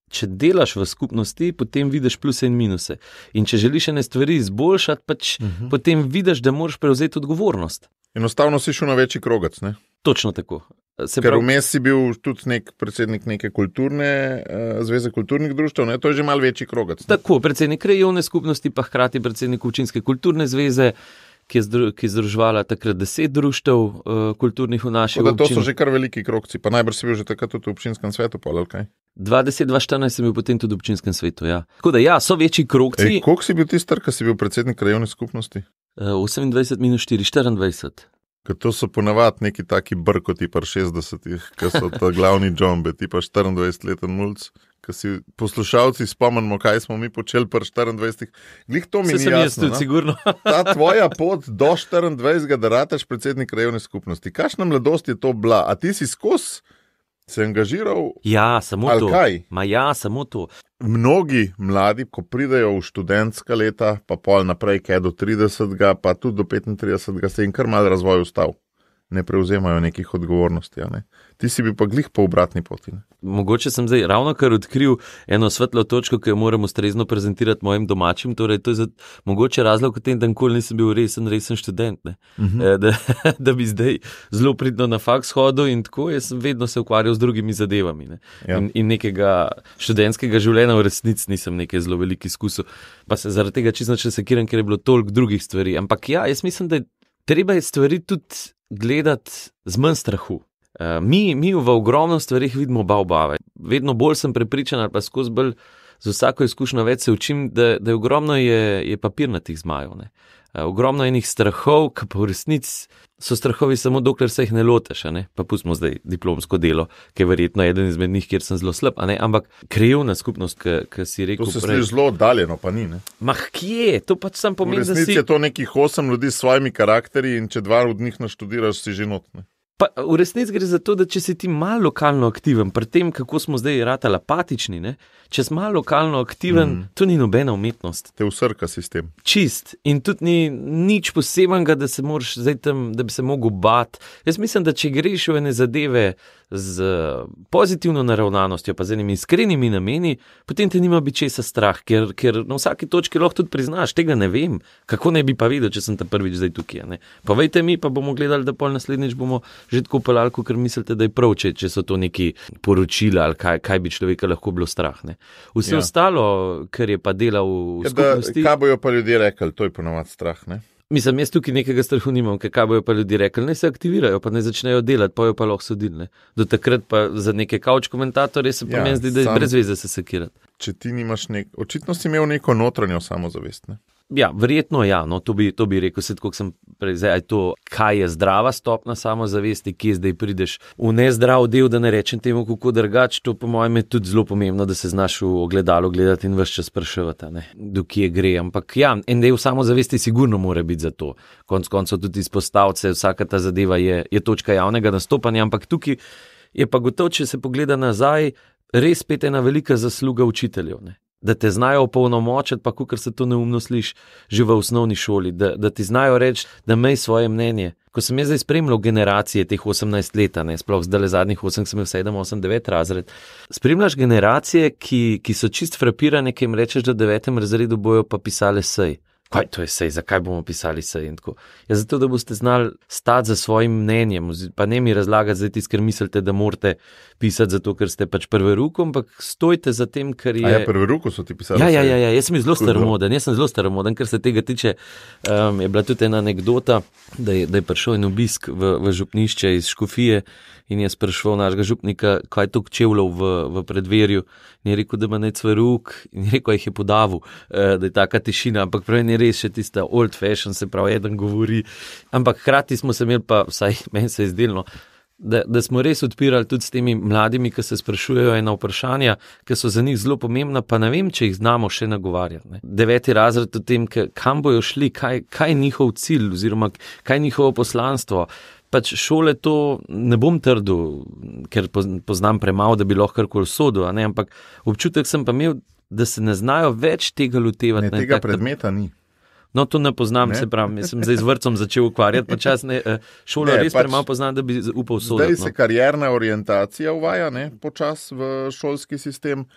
če delaš v skupnosti, potem vidiš pluse in minuse. In če želiš ene stvari izboljšati, pač uh-huh. potem vidiš, da moraš prevzeti odgovornost. Enostavno si šel na večji krogac, ne? Točno tako. Se Ker prav... vmes si bil tudi nek predsednik neke kulturne, uh, zveze kulturnih društev, ne? To je že malo večji krogac. Ne? Tako, predsednik krajevne skupnosti, pa hkrati predsednik občinske kulturne zveze, ki je, zdru, ki je združevala takrat deset društev uh, kulturnih v naši občini. To so že kar veliki krogci, pa najbrž si bil že takrat tudi v občinskem svetu, pa ali kaj? dva deset dva štirinajst sem bil potem tudi v občinskem svetu, ja. Tako da ja, so večji krogci. Ej, koliko si bil ti star, ko si bil predsednik krajevne skupnosti? Uh, osemindvajset minus štiri, štiriindvajset. Ker to so ponavadi neki taki brkoti par šestdesetih, ki so ta glavni džombe, ti pa štiriindvajsetleten mulc. Ko si poslušalci spomnimo, kaj smo mi počeli pri štiriindvajsetih. Glih to mi ni jasno. Tudi, sigurno. Ta tvoja pot do štiriindvajsetega, da rateš predsednik krajevne skupnosti. Kakšna mladost je to bila? A ti si skozi se angažiral? Ja, samo ali to. Kaj? Ma ja, samo to. Mnogi mladi, ko pridejo v študentska leta, pa pol naprej, kaj do tridesetega, pa tudi do petintridesetega, se jim kar malo razvoj ustav. Ne prevzemajo nekih odgovornosti. Ne? Ti si bi pa glih po obratni poti. Ne? Mogoče sem zdaj ravno kar odkril eno svetlo točko, ki jo moram ustrezno prezentirati mojim domačim. Torej, to je za, mogoče razlog v tem, da nikoli nisem bil resen, resen študent. Ne? Uh-huh. E, da, da bi zdaj zelo pridno na faks hodil in tako, jaz sem vedno se ukvarjal z drugimi zadevami. Ne? Ja. In, in nekega študentskega življenja v resnici nisem nekaj zelo velik izkusil. Pa se zaradi tega čisto še sekiram, ker je bilo toliko drugih stvari. Ampak ja, jaz mislim, da je treba je stvari tudi gledati z manj strahu. Uh, mi, mi v ogromno stvarih vidimo baobave. Vedno bolj sem prepričan, ali pa skozi bolj z vsako izkušnjo več se učim, da, da je ogromno je, je papirnatih zmajev. Ne? Uh, ogromno enih strahov, ki pa v resnici so strahovi samo dokler se jih ne loteš. Ne? Pa pustimo zdaj diplomsko delo, ki je verjetno eden izmed njih, kjer sem zelo slab. Ampak krajevna skupnost, ki si rekel prej. To se prej, sliši zelo oddaljeno, pa ni. Ne? Mah, kje? To pač sam pomeni, da si... V resnici je to nekih osem ljudi s svojimi karakterji in če dva od njih naštudiraš, si že notne. Pa v resnici gre za to, da če si ti malo lokalno aktiven, pri tem, kako smo zdaj ratali apatični, ne? Če si malo lokalno aktiven, mm. to ni nobena umetnost. Te usrka sistem. Čist. In tudi ni nič posebenega, da se moraš zdaj tam, da bi se mogel bati. Jaz mislim, da če greš v ene zadeve z pozitivno naravnanostjo, pa z enimi iskrenimi nameni, potem te nima biti česa strah, ker, ker na vsaki točki lahko tudi priznaš, tega ne vem, kako ne bi pa videl, če sem ta prvič zdaj tukaj. Ne? Povejte mi, pa bomo gledali, da pol naslednjič bomo že tako pelali, ker mislite, da je prav, če, če so to neki poročila ali kaj, kaj bi človeka lahko bilo strah. Ne? Vse ja. Ostalo, kar je pa delal v ja, skupnosti... Da, kaj bojo pa ljudje rekli, to je ponovadi strah, ne? Mislim, jaz tukaj nekega strahu nimam, kaj bojo pa ljudje rekli, naj se aktivirajo, pa naj začnejo delati, pa jo pa lahko sodili. Do takrat pa za neke kauč komentatorje se pa ja, meni zdi, da je sam... brez veze se sekirati. Če ti nimaš nek... Očitno si imel neko notranjo samozavest, ne? Ja, verjetno ja, no, to bi, to bi rekel, se tako sem prezaj, to, kaj je zdrava stopna samozavesti, kje zdaj prideš v nezdrav del, da ne rečem temu, kako drugač, to po mojem je tudi zelo pomembno, da se znaš v ogledalo gledati in ves čas spraševati, ne, do kje gre, ampak ja, en del samozavesti sigurno mora biti za to, konc koncev tudi izpostavce, vsaka ta zadeva je, je točka javnega nastopanja, ampak tukaj je pa gotovo, če se pogleda nazaj, res spet ena velika zasluga učiteljev, ne. Da te znajo opolnomočiti, pa kakor se to neumno sliši že v osnovni šoli, da, da ti znajo reči, da imej svoje mnenje. Ko sem jaz zdaj spremljal generacije teh osemnajst let, ne, sploh zdaj zadnjih osem, sem imel sedem, osem, devet razred, spremljaš generacije, ki, ki so čist frapirane, ki jim rečeš, da v devetem razredu bojo pa pisali sej. Kaj to je sej, zakaj bomo pisali sej in tako. Ja, zato, da boste znali stati za svojim mnenjem, pa ne mi razlagati zdaj tisto, ker mislite, da morate pisati zato, ker ste pač prveruko, ampak stojite za tem, ker je... A ja, prveruko so ti pisali ja, ja, ja, ja, jaz sem zelo staromoden, jaz sem zelo staromoden, ker se tega tiče, um, je bila tudi ena anekdota, da je, da je prišel en obisk v, v župnišče iz Škofije in je spraševal našega župnika, kaj je to čevljev v, v predverju. In je rekel, da ima ne cveruk, in je rekel, jih je podavil, da je taka tišina, ampak pravi ni res še tista old fashion, se pravi, eden govori. Ampak hkrati smo se imeli pa, vsaj meni se je zdelno, da, da smo res odpirali tudi s temi mladimi, ki se sprašujejo ena vprašanja, ki so za njih zelo pomembna, pa ne vem, če jih znamo še nagovarjati. Ne. Deveti razred o tem, kam bojo šli, kaj, kaj je njihov cilj oziroma kaj je njihovo poslanstvo. Pač šole to ne bom trdil, ker poznam premalo, da bi lahko karkoli sodil, a ne, ampak občutek sem pa imel, da se ne znajo več tega lotevati. Ne, ne, tega tak, predmeta ni. No, to ne poznam, ne? Se pravi, jaz sem zdaj z vrtcem začel ukvarjati, pa čas ne, šolo ne, res pač premalo poznam, da bi upal soditi. Zdaj se no. karierna orientacija uvaja, ne, počas v šolski sistem,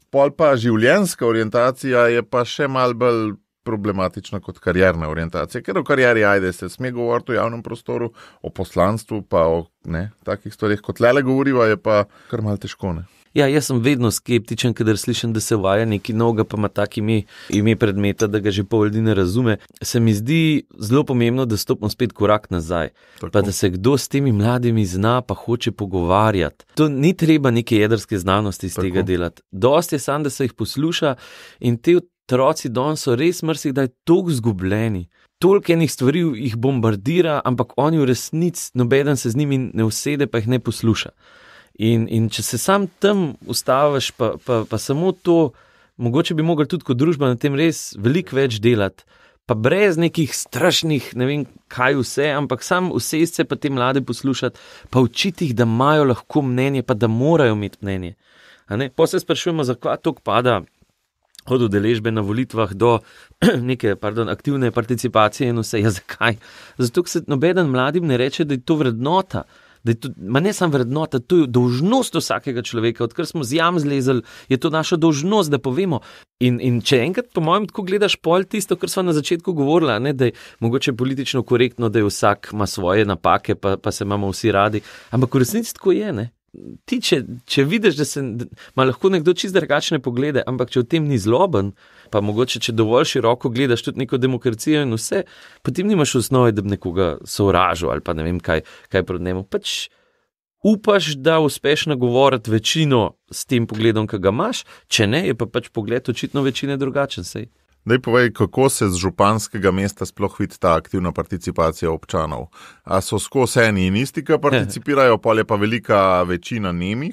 Pol pa življenjska orientacija je pa še mal bolj problematična kot karierna orientacija, ker o karieri ajde se sme govoriti o javnem prostoru, o poslanstvu, pa o ne, takih stvarih, kot lele govoriva, je pa kar mal težko, ne. Ja, jaz sem vedno skeptičen, kadar slišim, da se uvaja neki novega, pa ima tak ime, ime predmeta, da ga že pol ljudi ne razume. Se mi zdi zelo pomembno, da stopimo spet korak nazaj, Tako. pa da se kdo s temi mladimi zna, pa hoče pogovarjati. To ni treba neke jedrske znanosti iz Tako. tega delati. Dosti je sam, da se jih posluša in te otroci danes so res marsikdaj toliko zgubljeni. Toliko enih stvari jih bombardira, ampak oni v resnici, nobeden se z njimi ne usede, pa jih ne posluša. In, in če se sam tam ustaviš, pa, pa, pa samo to, mogoče bi mogli tudi kot družba na tem res veliko več delati, pa brez nekih strašnih, ne vem kaj vse, ampak sam usesti se pa te mlade poslušati, pa učiti jih, da imajo lahko mnenje, pa da morajo imeti mnenje. Pa se sprašujemo, zakaj toliko pada od udeležbe na volitvah do neke, pardon, aktivne participacije in vse. Ja, zakaj? Zato, ker se nobeden mladim ne reče, da je to vrednota. Da je to, ma ne samo vrednota, to je dolžnost vsakega človeka, odkar smo z jam zlezali, je to naša dolžnost, da povemo. In, in če enkrat, po mojem, tako gledaš pol tisto, kar smo na začetku govorili, ne, da je mogoče politično korektno, da je vsak ima svoje napake, pa, pa se imamo vsi radi, ampak v resnici tako je, ne. Ti, če, če vidiš, da se da, ma lahko nekdo čist drugačne poglede, ampak če v tem ni zloben, pa mogoče, če dovolj široko gledaš tudi neko demokracijo in vse, potem nimaš osnove, da bi nekoga sovražil ali pa ne vem kaj, kaj proti njemu. Pač upaš, da uspeš nagovoriti večino s tem pogledom, ki ga imaš, če ne, je pa pač pogled očitno večine drugačen, sej. Daj povej, kako se z županskega mesta sploh vidi ta aktivna participacija občanov? A so skozi eni in isti, ki participirajo, pol je pa velika večina nemih?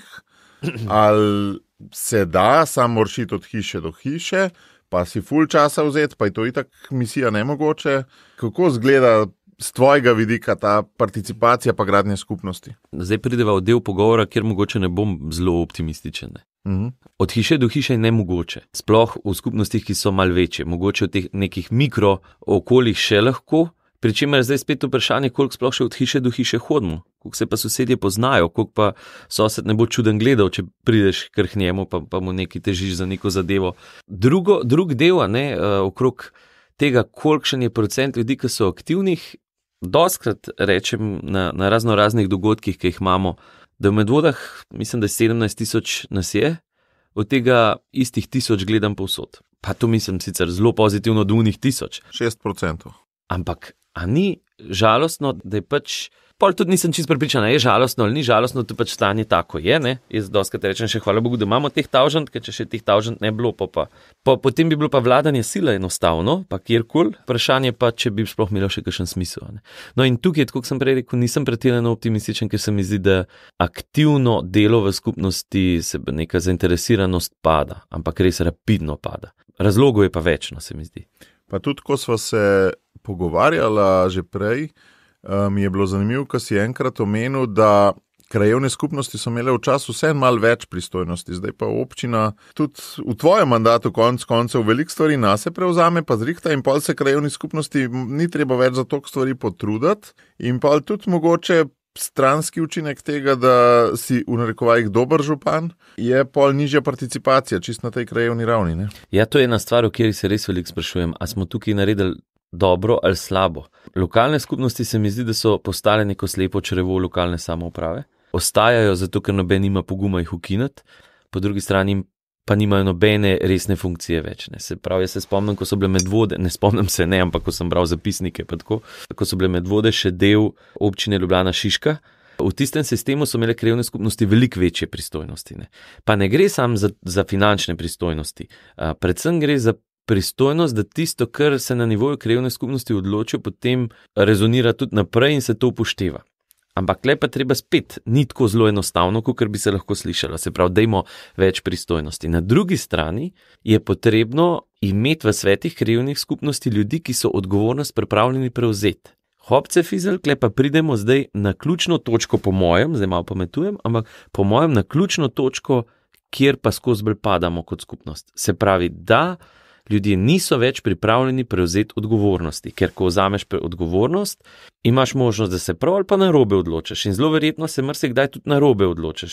Ali se da, sam moraš iti od hiše do hiše, pa si ful časa vzeti, pa je to itak misija nemogoče? Kako izgleda z tvojega vidika ta participacija pa gradnje skupnosti? Zdaj prideva v del pogovora, kjer mogoče ne bom zelo optimističen. Ne? Mhm. Od hiše do hiše je nemogoče, sploh v skupnostih, ki so mal večje, mogoče v teh nekih mikro okoljih še lahko, pri čemer je zdaj spet vprašanje, koliko sploh še od hiše do hiše hodimo, koliko se pa sosedje poznajo, koliko pa sosed ne bo čuden gledal, če prideš kar k njemu, pa, pa mu nekaj težiš za neko zadevo. Drugo, drug del, ne, okrog tega, kolikšen je procent ljudi, ki so aktivnih, doskrat rečem na, na razno raznih dogodkih, ki jih imamo, da v Medvodah, mislim, da je sedemnajst tisoč nas je, od tega istih tisoč gledam povsod. Pa to mislim sicer zelo pozitivno do unih tisoč. šest procentov. Ampak, a ni žalostno, da je pač, pol tudi nisem čist prepričana, je žalostno ali ni žalostno, to pač stanje tako je, ne? Jaz doskrat rečem še hvala Bogu, da imamo teh tavžant, ker če še teh tavžant ne bilo, pa pa. Po, potem bi bilo pa vladanje sila enostavno, pa kjerkoli, vprašanje pa, če bi sploh imelo še kakšen smisel. Ne? No in tukaj, tako sem prej rekel, nisem pretirano optimističen, ker se mi zdi, da aktivno delo v skupnosti se neka zainteresiranost pada, ampak res rapidno pada. Razlogov je pa več, no, se mi zdi. Pa tudi, ko sva se pogovarjala že prej, mi je bilo zanimivo, ko si enkrat omenil, da krajevne skupnosti so imele v času vse malo več pristojnosti, zdaj pa občina tudi v tvojem mandatu konc koncev veliko stvari nase prevzame, pa zrihta in pol se krajevni skupnosti ni treba več za toliko stvari potruditi in pol tudi mogoče stranski učinek tega, da si v narekovajih dober župan, je pol nižja participacija čist na tej krajevni ravni, ne? Ja, to je ena stvar, o kateri se res veliko sprašujem, a smo tukaj naredili dobro ali slabo. Lokalne skupnosti se mi zdi, da so postale neko slepo črevo lokalne samouprave. Ostajajo zato, ker noben nima poguma jih ukiniti, po drugi strani pa nimajo nobene resne funkcije več. Ne. Se pravi, jaz se spomnim, ko so bile Medvode, ne spomnim se ne, ampak ko sem bral zapisnike, pa tako, ko so bile Medvode še del občine Ljubljana Šiška, v tistem sistemu so imele krajevne skupnosti veliko večje pristojnosti. Ne. Pa ne gre samo za, za finančne pristojnosti, a, predvsem gre za pristojnost, da tisto, kar se na nivoju krajevne skupnosti odločijo, potem rezonira tudi naprej in se to upošteva. Ampak le pa treba spet, ni tako zelo enostavno, kot bi se lahko slišalo, se pravi, dajmo več pristojnosti. Na drugi strani je potrebno imeti v svetih krajevnih skupnosti ljudi, ki so odgovornost pripravljeni prevzeti. Hopce fizel, kle pa pridemo zdaj na ključno točko, po mojem, zdaj malo pametujem, ampak po mojem na ključno točko, kjer pa skozi bolj padamo kot skupnost. Se pravi, da ljudje niso več pripravljeni prevzeti odgovornosti, ker ko vzameš odgovornost, imaš možnost, da se prav ali pa narobe odločiš in zelo verjetno se marsikdaj tudi narobe odločiš.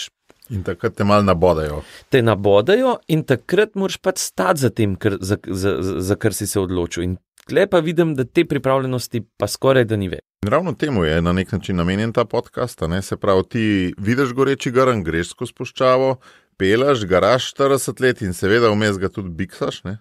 In takrat te malo nabodajo. Te nabodajo in takrat moraš pač stati za tem, kar, za, za, za, za kar si se odločil. In tle pa vidim, da te pripravljenosti pa skoraj da ni več. In ravno temu je na nek način namenjen ta podcast, ne? Se pravi, ti vidiš goreči grm, greš skozi puščavo, pelaš, garaš štirideset let in seveda vmes ga tudi biksaš, ne?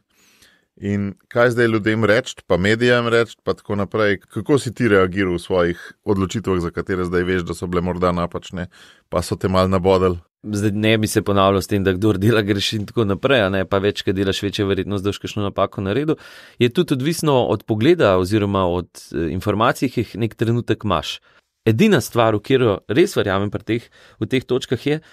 In kaj zdaj ljudem reči, pa medijem reči, pa tako naprej, kako si ti reagiral v svojih odločitvah, za katere zdaj veš, da so bile morda napačne, pa so te mal nabodali? Zdaj ne bi se ponavljal s tem, da kdor dela greši in tako naprej, a ne, pa več, kaj delaš, večja verjetnost, da boš kakšno napako naredil. Je tudi odvisno od pogleda oziroma od informacij, ki jih nek trenutek imaš. Edina stvar, v katero res verjamem pri teh, v teh točkah je,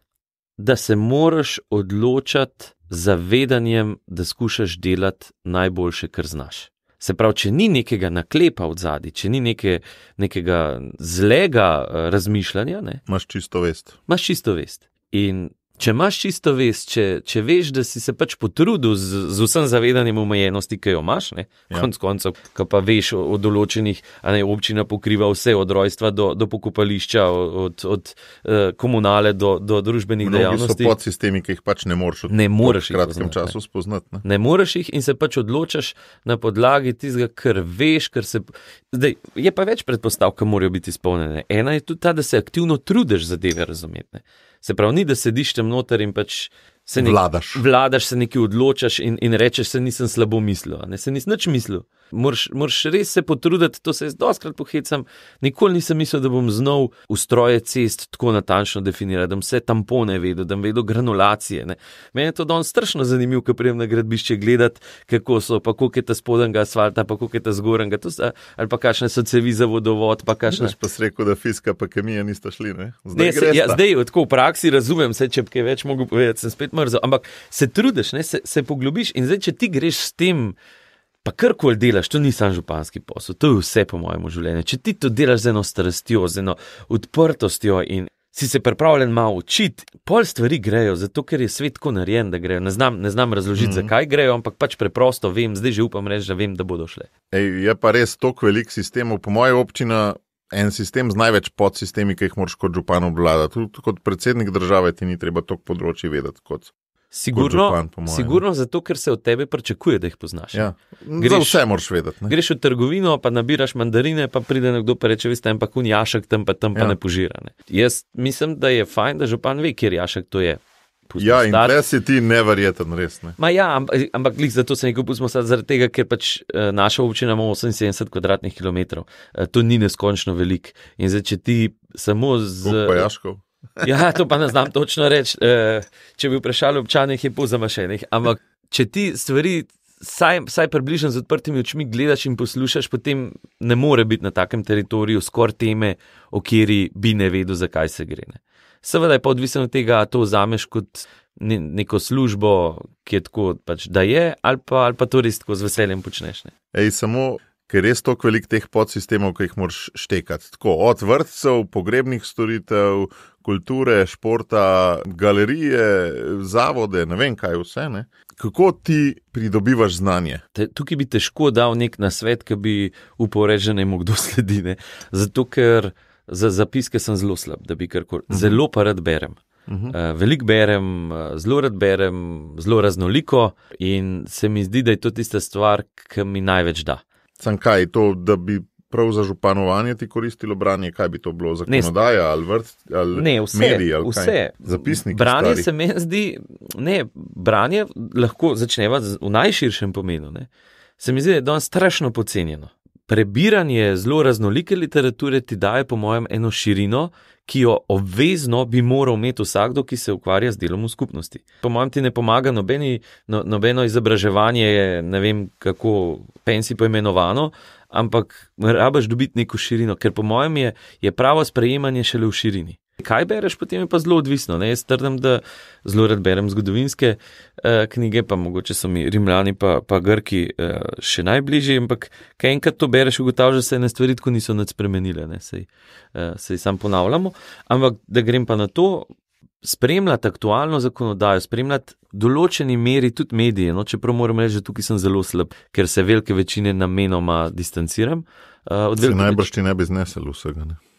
da se moraš odločati z zavedanjem, da skušaš delati najboljše, kar znaš. Se pravi, če ni nekega naklepa od zadaj, če ni neke, nekega zlega razmišljanja, ne, imaš čisto vest. Imaš čisto vest. In če imaš čisto vest, če, če veš, da si se pač potrudil z, z vsem zavedanjem omejenosti, ki jo imaš, ne, ja. Konc koncev, ko pa veš o, o določenih, a ne, občina pokriva vse od rojstva do, do pokopališča, od, od uh, komunale do, do družbenih Mnogi dejavnosti. So podsistemi, ki jih pač ne moreš v kratkem času spoznati. Ne? ne moreš jih in se pač odločaš na podlagi tistega, kar veš, kar se... Zdaj, je pa več predpostavk, ki morajo biti izpolnjene. Ena je tudi ta, da se aktivno trudiš zadeve razumeti. Se pravi, ni, da sediš tam noter in pač se nek, vladaš. vladaš, se nekaj odločaš in, in rečeš, se nisem slabo mislil, ne, se nisem nič mislil. Moraš, moraš res se potruditi, to se jaz dostkrat pohecam, nikoli nisem mislil, da bom znal ustroje cest tako natančno definirati, da bom vse tampone vedel, da bom vedel granulacije. Ne. Meni je to danes strašno zanimivo, ko prijem na gradbišče gledati, kako so, pa koliko je ta spodnjega asfalta, pa koliko je ta zgornjega, ali pa kakšne so cevi za vodovod, pa kakšne... Veš pa si rekel, da fizika pa kemija nista šli, ne? Zdaj, ne, se, ja, zdaj tako v praksi razumem, se, če bi kaj več mogel povedati, sem spet mrzel, ampak se trudiš, ne, se, se poglobiš in zdaj, če ti greš s tem, pa karkoli delaš, to ni sam županski posel, to je vse po mojem življenju. Če ti to delaš z eno strastjo, z eno odprtostjo in si se pripravljen malo učiti, pol stvari grejo, zato ker je svet tako narejen, da grejo. Ne znam, ne znam razložiti, mm-hmm. zakaj grejo, ampak pač preprosto vem, zdaj že upam reči, da vem, da bodo šle. Ej, je pa res toliko velik sistemov, po moje občina en sistem z največ podsistemi, ki jih moraš kot župan obvladati. Tudi kot predsednik države ti ni treba toliko področji vedeti kot Sigurno, župan, sigurno zato, ker se od tebe pričakuje, da jih poznaš. Ja. Za vse moraš vedeti. Ne? Greš v trgovino, pa nabiraš mandarine, pa pride nekdo pa reče, veste, ampak un jašek tam pa tam ja. pa ne požira. Ne? Jaz mislim, da je fajn, da župan ve, kjer jašek to je. Pustimo ja, in stati. tle si ti neverjeten, res. Ne? Ma ja, ampak, ampak glih zato se nekaj pustimo stati, zaradi tega, ker pač eh, naša občina ima oseminsedemdeset kvadratnih kilometrov. Eh, to ni neskončno velik. In zdaj, če ti samo z... Koliko pa jaškov? Ja, to pa ne znam točno reči. Če bi vprašali občane, je pol zamašenih. Ampak če ti stvari saj, saj približno z odprtimi očmi gledaš in poslušaš, potem ne more biti na takem teritoriju skoraj teme, o kateri bi ne vedel, zakaj se gre. Ne. Seveda je pa odvisno od tega, to vzameš kot ne, neko službo, ki je tako, pač, da je, ali pa, ali pa to res tako z veseljem počneš. Ne. Ej, samo... Ker je res toliko velik teh podsistemov, ki jih moraš štekati. Tako, od vrtcev, pogrebnih storitev, kulture, športa, galerije, zavode, ne vem kaj vse. Ne? Kako ti pridobivaš znanje? Te, tukaj bi težko dal nek nasvet, ki bi uporeženemu kdo sledi. Ne? Zato, ker za zapiske sem zelo slab, da bi karkoli. Uh-huh. Zelo pa rad berem. Uh-huh. Uh, veliko berem, zelo rad berem, zelo raznoliko in se mi zdi, da je to tista stvar, ki mi največ da. Sam kaj, to, da bi prav za županovanje ti koristilo branje, kaj bi to bilo, zakonodaja ali vrt, ali ne, vse, mediji, ali vse. kaj? Zapisniki branje stari. Se meni zdi, ne, branje lahko začneva v najširšem pomenu, ne. Se mi zdi, da je danes strašno podcenjeno. Prebiranje zelo raznolike literature ti daje po mojem eno širino, ki jo obvezno bi moral imeti vsakdo, ki se ukvarja z delom v skupnosti. Po mojem ti ne pomaga nobeni, no, nobeno izobraževanje, ne vem kako pensi poimenovano, ampak rabaš dobiti neko širino, ker po mojem je, je pravo sprejemanje šele v širini. Kaj bereš, potem je pa zelo odvisno. Ne? Jaz trdim, da zelo rad berem zgodovinske eh, knjige, pa mogoče so mi Rimljani pa, pa Grki eh, še najbližji, ampak kaj enkrat to bereš, ugotavljaš, da se ene stvari tako niso nič spremenile, ne? Sej, eh, sej sam ponavljamo, ampak da grem pa na to, spremljati aktualno zakonodajo, spremljati določeni meri tudi medije, no? Čeprav moram reči, da tukaj sem zelo slab, ker se velike večine namenoma distanciram. Eh, se najbrž ti ne bi znesel vsega, ne?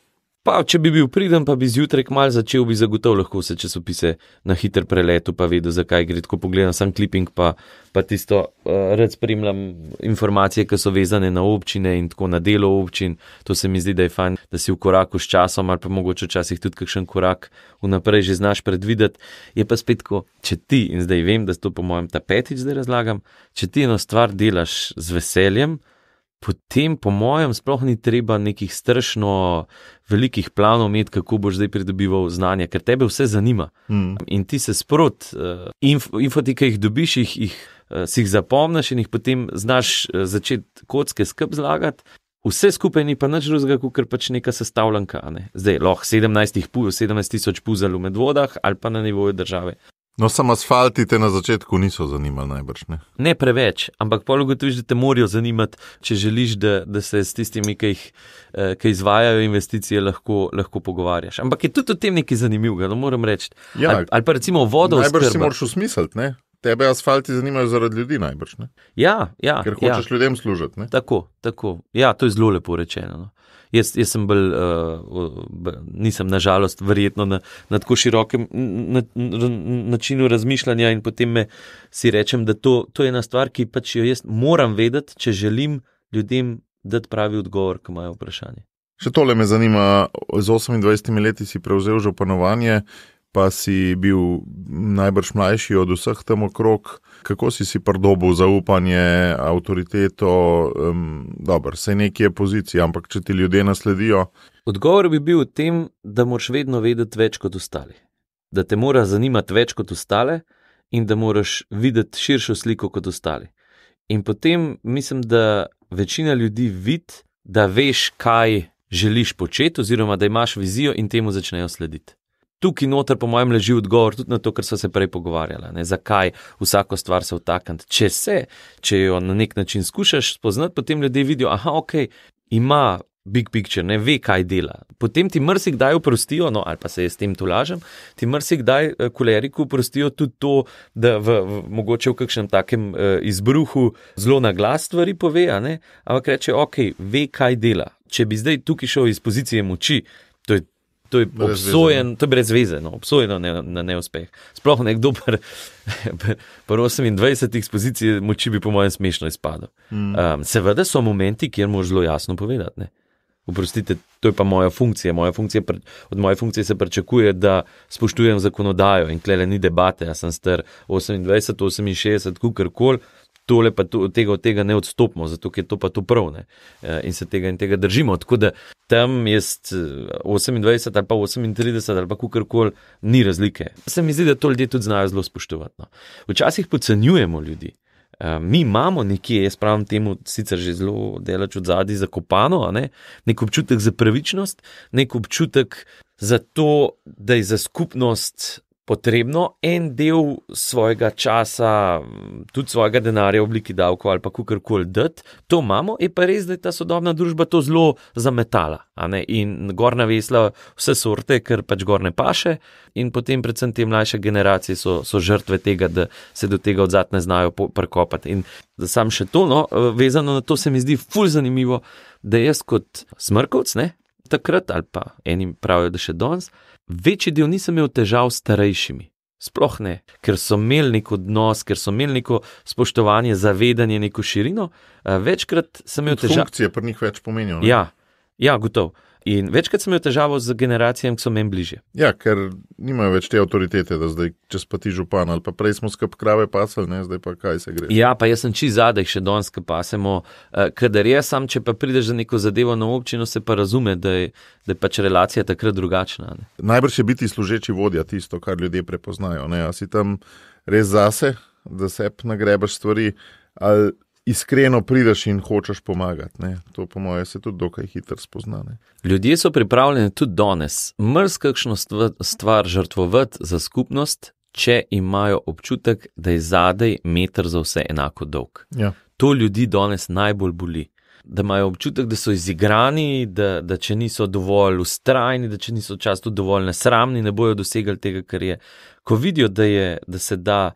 Pa, če bi bil priden, pa bi zjutraj kmalu začel, bi zagotovo lahko vse časopise na hiter preletu, pa vedel, zakaj gre. Tako pogledam sam clipping, pa, pa tisto, uh, rad spremljam informacije, ki so vezane na občine in tako na delo občin. To se mi zdi, da je fajn, da si v koraku s časom ali pa mogoče včasih tudi kakšen korak vnaprej že znaš predvideti. Je pa spet tako, če ti, in zdaj vem, da to po mojem ta petič zdaj razlagam, če ti eno stvar delaš z veseljem, potem po mojem sploh ni treba nekih strašno velikih planov imeti, kako boš zdaj pridobival znanje, ker tebe vse zanima. Mm. In ti se sprot, uh, inf, infoti, ki jih dobiš, jih, jih, uh, si jih zapomniš in jih potem znaš uh, začeti kocke skup zlagati. Vse skupaj ni pa nič drugega, kot pač neka sestavljanka. Ne? Zdaj, lahko sedemnajst tisoč puzel v medvodah ali pa na nivoju države. No, sam asfalti te na začetku niso zanimali najbrž, ne? Ne preveč, ampak pol ugotoviš, da te morajo zanimati, če želiš, da, da se s tistimi, ki jih ki izvajajo investicije, lahko, lahko pogovarjaš. Ampak je tudi o tem nekaj zanimivega, no moram reči. Ja, ali, ali pa recimo vodooskrba. Najbrž si moraš usmisliti, ne? Tebe asfalti zanimajo zaradi ljudi najbrž, ne? Ja, ja. Ker hočeš ja. ljudem služiti, ne? Tako, tako. Ja, to je zelo lepo rečeno, no. Jaz, jaz sem bolj, uh, nisem nažalost verjetno na, na tako širokem na, na, načinu razmišljanja in potem me si rečem, da to, to je ena stvar, ki pač jo jaz moram vedeti, če želim ljudem dati pravi odgovor, ko imajo vprašanje. Še tole me zanima, z osemindvajsetimi leti si prevzel županovanje, pa si bil najbrž mlajši od vseh tam okrog. Kako si si pridobil zaupanje, avtoriteto, um, dobro, saj nekje je pozicija, ampak če ti ljudje nasledijo? Odgovor bi bil v tem, da moraš vedno vedeti več kot ostali. Da te mora zanimati več kot ostale in da moraš videti širšo sliko kot ostali. In potem mislim, da večina ljudi vidi, da veš, kaj želiš početi oziroma da imaš vizijo in temu začnejo slediti. Tukaj noter po mojem leži odgovor tudi na to, kar so se prej pogovarjala, ne, zakaj vsako stvar se vtakniti. Če se, če jo na nek način skušaš spoznati, potem ljudje vidijo, aha, ok, ima big picture, ne ve, kaj dela. Potem ti marsikdaj oprostijo, no, ali pa se jaz s tem tolažem, ti marsikdaj koleriku oprostijo tudi to, da v, v, mogoče v kakšnem takem uh, izbruhu zelo na glas stvari pove, a ne, ampak reče, ok, ve, kaj dela. Če bi zdaj tukaj šel iz pozicije moči, to je To je obsojen, to je brez veze, no, obsojeno ne, na neuspeh. Sploh nekdo pri osemindvajsetih s pozicije moči bi po mojem smešno izpadel. Mm. Um, seveda so momenti, kjer moraš zelo jasno povedati, ne. Oprostite, to je pa moja funkcija. Moja funkcija. Od moje funkcije se pričakuje, da spoštujem zakonodajo in klele ni debate, jaz sem star osemindvajset, oseminšestdeset, kukorkoli. Tole pa to, tega od tega ne odstopimo, zato ker je to pa to prav, ne, in se tega in tega držimo, tako da tam jaz osemindvajset ali pa osemintrideset ali pa kukorkoli ni razlike. Se mi zdi, da to ljudje tudi znajo zelo spoštovati, no. Včasih podcenjujemo ljudi. Mi imamo nekje, jaz pravim temu sicer že zelo delač od zadaj zakopano, a ne, nek občutek za pravičnost, nek občutek za to, da je za skupnost potrebno en del svojega časa, tudi svojega denarja v obliki davkov ali pa kakorkoli dati, to imamo, je pa res, da je ta sodobna družba to zelo zametala, a ne, in gor navesla vse sorte, ker pač gor ne paše, in potem predvsem te mlajše generacije so, so žrtve tega, da se do tega odzad ne znajo prekopati. In da sam še to, no, vezano na to se mi zdi ful zanimivo, da jaz kot smrkovc, ne, takrat ali pa enim pravijo, da še danes, večji del nisem imel težav s starejšimi. Sploh ne, ker so imeli nek odnos, ker so imeli neko spoštovanje, zavedanje, neko širino. Večkrat sem imel težav. Funkcije pri njih več pomenijo, ne? Ja, ja, gotov. In večkrat sem imel težavo z generacijami, ki so meni bližje. Ja, ker nimajo več te avtoritete, da zdaj, če pa ti župan, ali pa prej smo skup krave pasali, ne, zdaj pa kaj se gre. Ja, pa jaz sem či zadaj še danes, ki pasemo, kadar je sam, če pa prideš za neko zadevo na občino, se pa razume, da je, da je pač relacija takrat drugačna. Ne. Najbrž je biti služeči vodja tisto, kar ljudje prepoznajo, ne, a si tam res zase, da se nagrebaš stvari, ali iskreno prideš in hočeš pomagati, ne. To po moje se tudi dokaj hitro spozna, ne. Ljudje so pripravljeni tudi danes mrzkakšno stvar žrtvovati za skupnost, če imajo občutek, da je zadej meter za vse enako dolg. Ja. To ljudi danes najbolj boli. Da imajo občutek, da so izigrani, da, da če niso dovolj vztrajni, da če niso často dovolj nesramni, ne bojo dosegali tega, kar je. Ko vidijo, da, je, da se da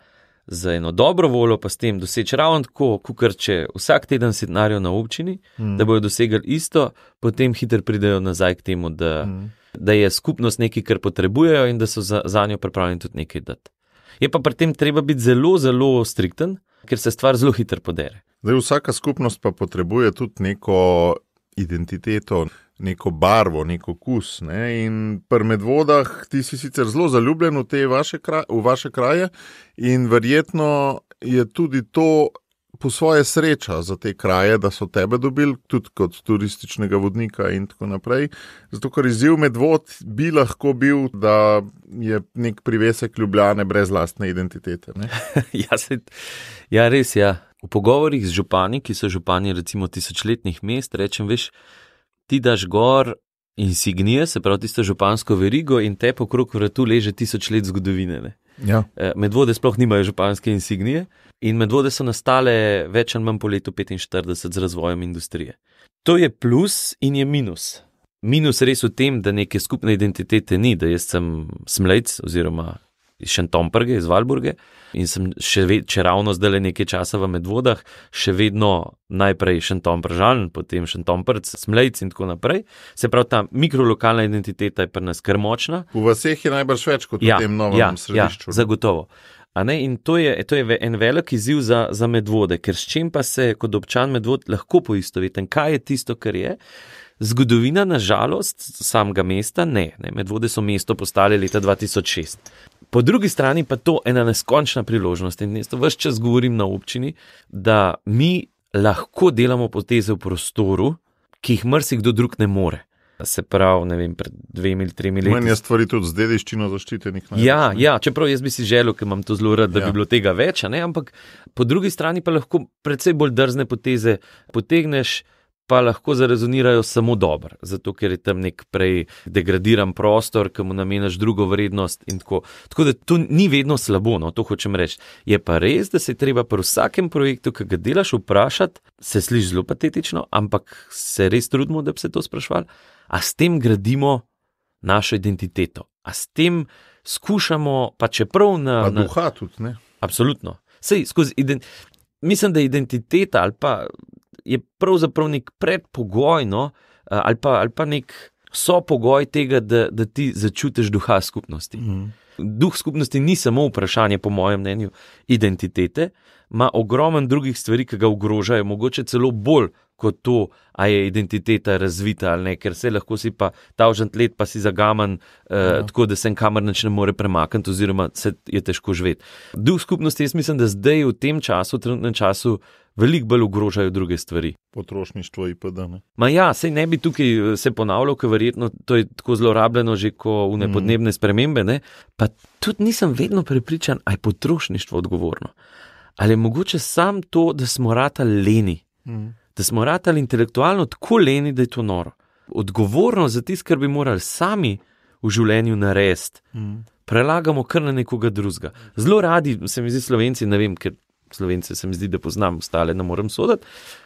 za eno dobro voljo, pa s tem doseči ravno tako, kot če vsak teden sednarijo na občini, mm. da bojo dosegli isto, potem hitro pridejo nazaj k temu, da, mm. da je skupnost nekaj, kar potrebujejo in da so za, za njo pripravljeni tudi nekaj dati. Je pa pri tem treba biti zelo, zelo strikten, ker se stvar zelo hitro podere. Zdaj, vsaka skupnost pa potrebuje tudi neko identiteto, neko barvo, neko okus. Ne? In pri Medvodah ti si sicer zelo zaljubljen v te vaše, kraj, v vaše kraje in verjetno je tudi to po svoje sreča za te kraje, da so tebe dobili tudi kot turističnega vodnika in tako naprej. Zato, ker izziv Medvod bi lahko bil, da je nek privesek Ljubljane brez lastne identitete. Ne? ja, se, ja, res, ja. V pogovorih z župani, ki so župani recimo tisočletnih mest, rečem, veš, ti daš gor insignije, se pravi tisto župansko verigo in te pokrog vratu leže tisoč let zgodovine. Ne? Ja. Medvode sploh nimajo županske insignije in Medvode so nastale več ali manj po letu petinštirideset z razvojem industrije. To je plus in je minus. Minus res v tem, da neke skupne identitete ni, da jaz sem Smlejc oziroma iz Šentomperge, iz Valburge in sem še, ve, če ravno zdaj nekaj časa v Medvodah, še vedno najprej Šentompržan, potem Šentomperc, Smlejc in tako naprej. Se pravi, ta mikrolokalna identiteta je pri nas kar močna. V vaseh je najbrž več kot ja, v tem novem ja, središču. Ja, zagotovo. A ne? In to je, to je en velik izziv za, za Medvode, ker s čim pa se kot občan Medvod lahko poistovetim, kaj je tisto, kar je. Zgodovina, na žalost, samega mesta, ne, ne. Medvode so mesto postale leta dva tisoč šest. Po drugi strani pa to ena neskončna priložnost in jaz to ves čas govorim na občini, da mi lahko delamo poteze v prostoru, ki jih marsikdo drug ne more. Se pravi, ne vem, pred dvemi ali tremi leti. Manj je stvari tudi z dediščino zaščitenih. Ja, ja, čeprav jaz bi si želel, ker imam to zelo rad, da ja. bi bilo tega več, ne? Ampak po drugi strani pa lahko precej bolj drzne poteze potegneš, pa lahko zarezonirajo samo dobro, zato ker je tam nek prej degradiran prostor, ki mu namenaš drugo vrednost in tako. Tako da to ni vedno slabo, no, to hočem reči. Je pa res, da se treba pri vsakem projektu, ki ga delaš, vprašati, se sliši zelo patetično, ampak se res trudimo, da bi se to sprašvali, a s tem gradimo našo identiteto, a s tem skušamo, pa čeprav na... Pa duha tudi, ne? Absolutno. Sej, skozi ident... Mislim, da identiteta ali pa je pravzaprav nek predpogoj, no, ali pa, ali pa nek sopogoj tega, da, da ti začutiš duha skupnosti. Mm. Duh skupnosti ni samo vprašanje, po mojem mnenju, identitete, ima ogromen drugih stvari, ki ga ogrožajo, mogoče celo bolj kot to, a je identiteta razvita ali ne, ker se lahko si pa tavžent let pa si zagaman, uh, tako da se kamor nič ne more premakniti oziroma se je težko živeti. Duh skupnosti, jaz mislim, da zdaj v tem času, v trenutnem času, veliko bolj ogrožajo druge stvari. Potrošništvo I P D, ne? Ma ja, sej ne bi tukaj se ponavljal, ker verjetno to je tako zlorabljeno že ko v nepodnebne spremembe, ne? Pa tudi nisem vedno prepričan, a je potrošništvo odgovorno. Ali je mogoče sam to, da smo ratali leni, mm. da smo ratali intelektualno tako leni, da je to noro. Odgovorno za tisto, kar bi morali sami v življenju narediti, mm. prelagamo kar na nekoga drugega. Zelo radi, se mi zdi Slovenci, ne vem, ker Slovence se mi zdi, da poznam, ostale ne morem soditi,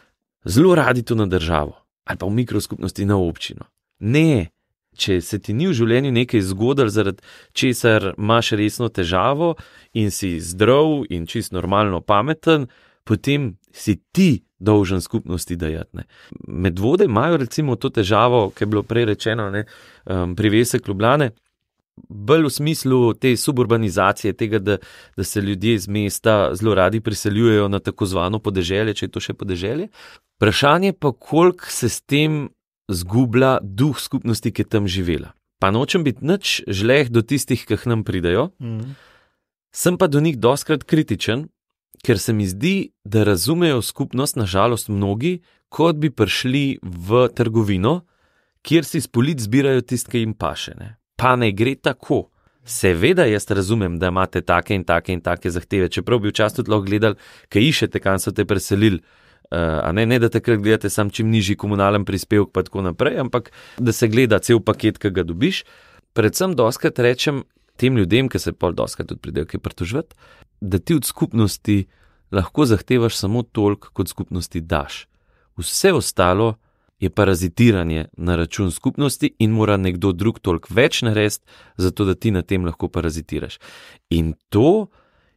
zelo radi to na državo ali pa v mikroskupnosti na občino. Ne, če se ti ni v življenju nekaj zgodilo, zaradi česar imaš resno težavo in si zdrav in čist normalno pameten, potem si ti dolžen skupnosti dajati. Ne. Medvode imajo recimo to težavo, ki je bilo prej rečeno, ne, um, privesek Ljubljane, bolj v smislu te suburbanizacije, tega, da, da se ljudje iz mesta zelo radi priseljujejo na tako zvano podeželje, če je to še podeželje. Vprašanje pa, koliko se s tem zgublja duh skupnosti, ki je tam živela. Pa nočem biti nič žleh do tistih, ki k nam pridejo, mm. sem pa do njih dostkrat kritičen, ker se mi zdi, da razumejo skupnost, na žalost mnogi, kot bi prišli v trgovino, kjer si s polic zbirajo tist, ki jim paše, ne. Pa ne gre tako. Seveda jaz razumem, da imate take in take in take zahteve, čeprav bi včasih tudi lahko gledali, kaj išete, kam so te preselili, uh, a ne, ne da takrat gledate sam čim nižji komunalen prispevek pa tako naprej, ampak da se gleda cel paket, ki ga dobiš. Predvsem doskrat rečem tem ljudem, ki se pol doskrat tudi pridejo kaj pritoževati, da ti od skupnosti lahko zahtevaš samo toliko, kot skupnosti daš. Vse ostalo je parazitiranje na račun skupnosti in mora nekdo drug toliko več narediti, zato da ti na tem lahko parazitiraš. In to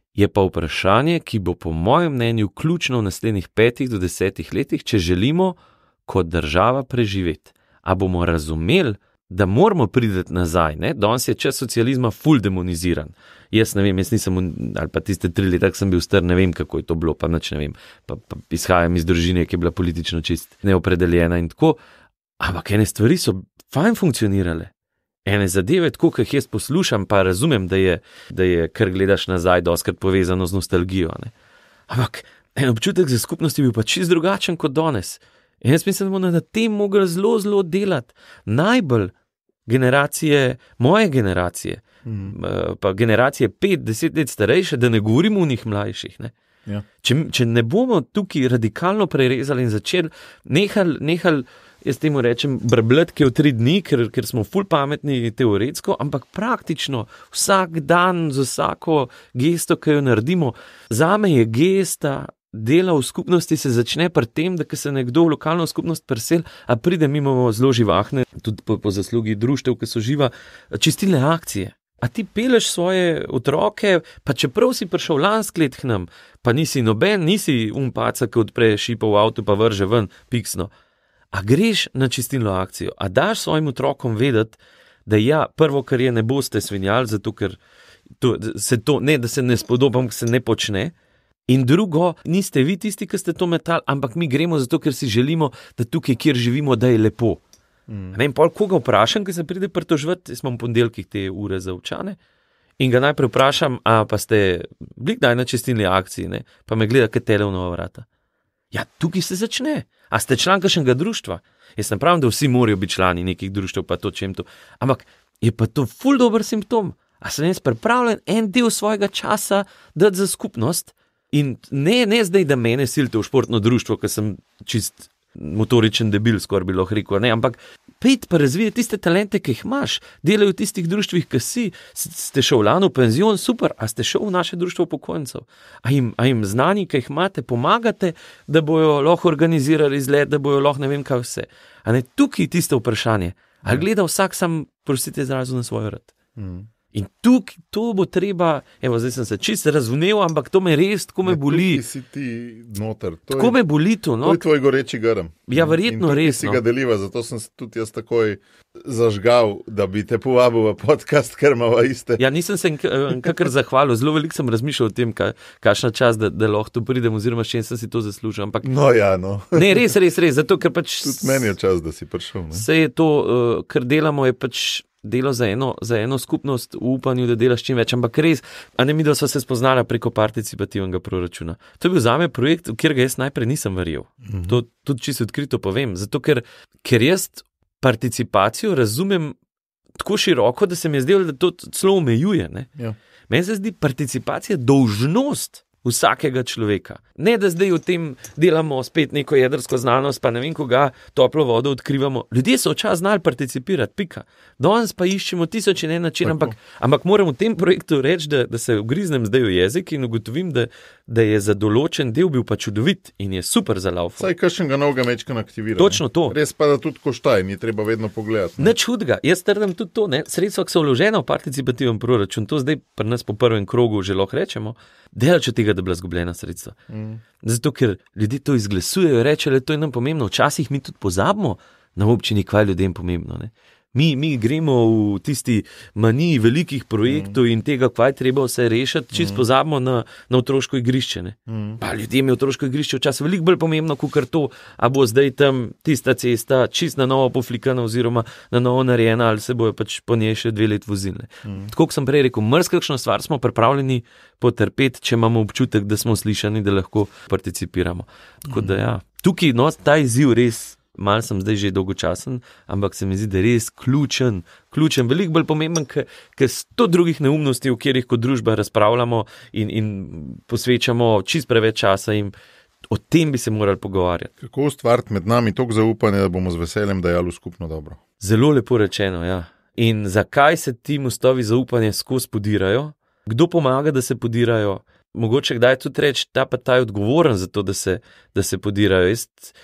Je pa vprašanje, ki bo po mojem mnenju ključno v naslednjih petih do desetih letih, če želimo kot država preživeti. A bomo razumeli, da moramo priti nazaj, ne? Danes je čas socializma ful demoniziran. Jaz ne vem, jaz nisem, ali pa tiste tri leta, ko sem bil star, ne vem, kako je to bilo, pa nič ne vem. Pa, pa izhajam iz družine, ki je bila politično čist neopredeljena in tako. Ampak ene stvari so fajn funkcionirale. Ene zadeve, tako, ki jih jaz poslušam, pa razumem, da je, da je kar gledaš nazaj, doskrat povezano z nostalgijo. Ne? Ampak en občutek za skupnost je bil pa čist drugačen kot danes. In jaz mislim, da bomo na tem mogli zelo, zelo delati. Najbolj generacije, moje generacije, mm. pa generacije pet, deset let starejše, da ne govorimo o njih mlajših. Ne? Ja. Če, če ne bomo tukaj radikalno prerezali in začeli nehali, nehali jaz temu rečem, brbletke v tri dni, ker, ker smo ful pametni teoretsko, ampak praktično vsak dan z vsako gesto, ki jo naredimo, zame je gesta, dela v skupnosti se začne pri tem, da ko se nekdo v lokalno skupnost presel, a pride mimo zelo živahne, tudi po, po zaslugi društev, ki so živa, čistilne akcije. A ti peleš svoje otroke, pa čeprav si prišel lansko let k nam, pa nisi noben, nisi umpaca, ki odpre šipo v avtu, pa vrže ven, piksno. A greš na čistilno akcijo, a daš svojim otrokom vedeti, da ja, prvo, kar je, ne boste svinjali, zato ker to, se to, ne, da se ne spodobam, ker se ne počne, in drugo, niste vi tisti, ki ste to metali, ampak mi gremo zato, ker si želimo, da tukaj, kjer živimo, da je lepo. Mm. Ne vem, pol koga vprašam, ki se pride pritožvati, jaz imam v ponedeljkih te ure za občane, in ga najprej vprašam, a pa ste bili kdaj na čistilni akciji, ne? Pa me gleda, kaj tele v nova vrata. Ja, tukaj se začne. A ste član kakšnega društva? Jaz ne pravim, da vsi morajo biti člani nekih društev, pa to čem to. Ampak je pa to ful dober simptom. A sem jaz pripravljen en del svojega časa dati za skupnost in ne, ne zdaj, da mene silite v športno društvo, ker sem čist motoričen debil, skoraj bi lahko rekel, ne, ampak pejte pa razvije tiste talente, ki jih imaš, delajo v tistih društvih, ki si, ste šel lani v penzion, super, a ste šel v naše društvo upokojencev, a jim, a jim znani, ki jih imate, pomagate, da bojo lahko organizirali izlet, da bojo lahko ne vem kaj vse. A ne, tukaj tisto vprašanje, a gleda vsak sam, prosite izrazu na svoj rad. Mm. In tukaj, to bo treba, evo, zdaj sem se čisto razvnel, ampak to me res, tako me boli. Tukaj si ti noter. To tako je, me boli to, no. To je tvoj goreči grm. Ja, verjetno res, no. In si ga deliva, zato sem tudi jaz takoj zažgal, da bi te povabil v podcast, ker imava iste. Ja, nisem se kakor zahvalil, zelo veliko sem razmišljal o tem, kakšna čas, da, da lahko tu pridem, oziroma še sem si to zaslužil. Ampak, no ja, no. Ne, res, res, res, zato ker pač... Tudi meni je čas, da si prišel. Ne? Vse je to, kar delamo, je pač delo za eno, za eno skupnost v upanju, da delaš čim več, ampak res, a ne mi, da sva se spoznala preko participativnega proračuna. To je bil zame projekt, v kjer ga jaz najprej nisem verjel. Mm-hmm. To tudi čisto odkrito povem, zato ker, ker jaz participacijo razumem tako široko, da se mi je zdelo, da to celo omejuje. Ja. Meni se zdi participacija dolžnost vsakega človeka. Ne, da zdaj v tem delamo spet neko jedrsko znanost, pa ne vem koga, toplo vodo odkrivamo. Ljudje so včasih znali participirati, pika. Danes pa iščemo tisoč in en način, ampak, ampak moram v tem projektu reči, da, da se ugriznem zdaj v jezik in ugotovim, da, da je za določen del bil pa čudovit in je super za laufo. Saj kakšnega novega mečka aktivira. Točno to. Res pa da tudi koštaj, ni treba vedno pogledati. Nič hudega. Jaz trdim tudi to, ne. Sredstva, ki so vložena v participativen proračun, to zdaj pri nas po prvem krogu že lahko rečemo, delač od tega, da bila zgubljena sredstva. Mm. Zato, ker ljudje to izglasujejo, rečejo, da to je nam pomembno. Včasih mi tudi pozabimo na občini, kaj je ljudem pomembno. Ne? Mi, mi gremo v tisti maniji velikih projektov mm. in tega, kaj treba vse rešiti, čist mm. pozabimo na, na otroško igrišče. Ne? Mm. Pa ljudem je otroško igrišče včasih veliko bolj pomembno, kot to, a bo zdaj tam tista cesta čist na novo poflikana oziroma na novo narejena, ali se bojo pač po njej še dve let vozili. Mm. Tako, kot sem prej rekel, mrzkakšno stvar smo pripravljeni potrpeti, če imamo občutek, da smo slišani, da lahko participiramo. Tako da ja, tukaj no, ta izziv res, mal sem zdaj že dolgočasen, ampak se mi zdi, da je res ključen, ključen, veliko bolj pomemben, ker sto drugih neumnosti, v katerih kot družba razpravljamo in, in posvečamo čist preveč časa in o tem bi se morali pogovarjati. Kako ustvariti med nami toliko zaupanja, da bomo z veseljem dajali skupno dobro? Zelo lepo rečeno, ja. In zakaj se ti mostovi zaupanja skozi podirajo? Kdo pomaga, da se podirajo? Mogoče kdaj tudi reči, ta pa ta je odgovoren za to, da se, da se podirajo. Jaz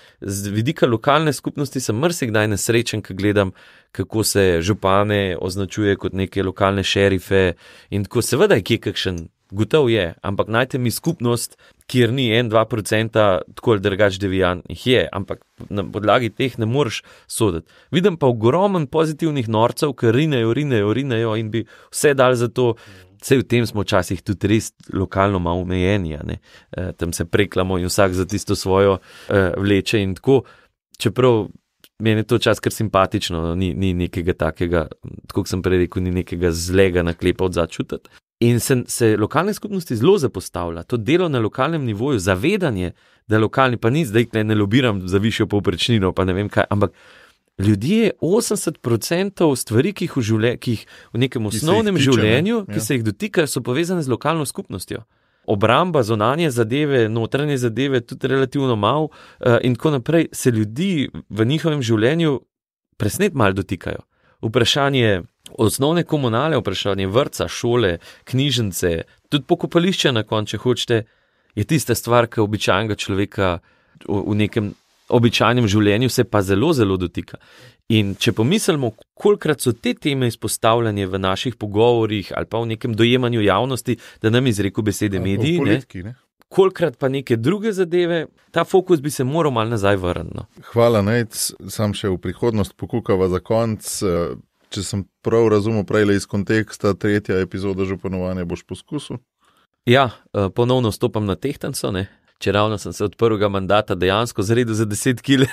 z vidika lokalne skupnosti sem marsikdaj nesrečen, ko gledam, kako se župane označuje kot neke lokalne šerife in tako seveda je kje kakšen Gotov je, ampak najte mi skupnost, kjer ni en do dva procenta tako ali drugač deviantnih je, ampak na podlagi teh ne moreš soditi. Vidim pa ogromen pozitivnih norcev, ki rinejo, rinejo, rinejo in bi vse dali za to. Vse v tem smo včasih tudi res lokalno malo omejeni, e, tam se preklamo in vsak za tisto svojo e, vleče in tako, čeprav meni je to čas kar simpatično, ni, ni nekega takega, tako kot sem prej rekel, ni nekega zlega naklepa od začutiti. In se, se lokalne skupnosti zelo zapostavlja, to delo na lokalnem nivoju, zavedanje, da lokalni pa ni, zdaj ne lobiram za višjo povprečnino, pa ne vem kaj, ampak ljudje osemdeset procentov stvari, ki jih v, življe, ki jih v nekem osnovnem tiče, življenju, ne? ki ja. se jih dotikajo, so povezane z lokalno skupnostjo. Obramba, zonanje zadeve, notranje zadeve, tudi relativno malo uh, in tako naprej, se ljudi v njihovem življenju presnet malo dotikajo. Vprašanje osnovne komunale, vprašanje vrtca, šole, knjižnice, tudi pokopališča na koncu, če hočete, je tista stvar, ki običajnega človeka v, v nekem običajnem življenju se pa zelo, zelo dotika. In če pomislimo, kolikrat so te teme izpostavljanje v naših pogovorih ali pa v nekem dojemanju javnosti, da nam izreku besede mediji, politiki, ne? Kolikrat pa neke druge zadeve, ta fokus bi se moral mal nazaj vrniti. No. Hvala, Nejc, sam še v prihodnost pokukava za konc. Če sem prav razumel prejle iz konteksta, tretja epizoda županovanja boš poskusil? Ja, ponovno stopam na tehtanco, ne. Če ravno sem se od prvega mandata dejansko zredil za deset kil,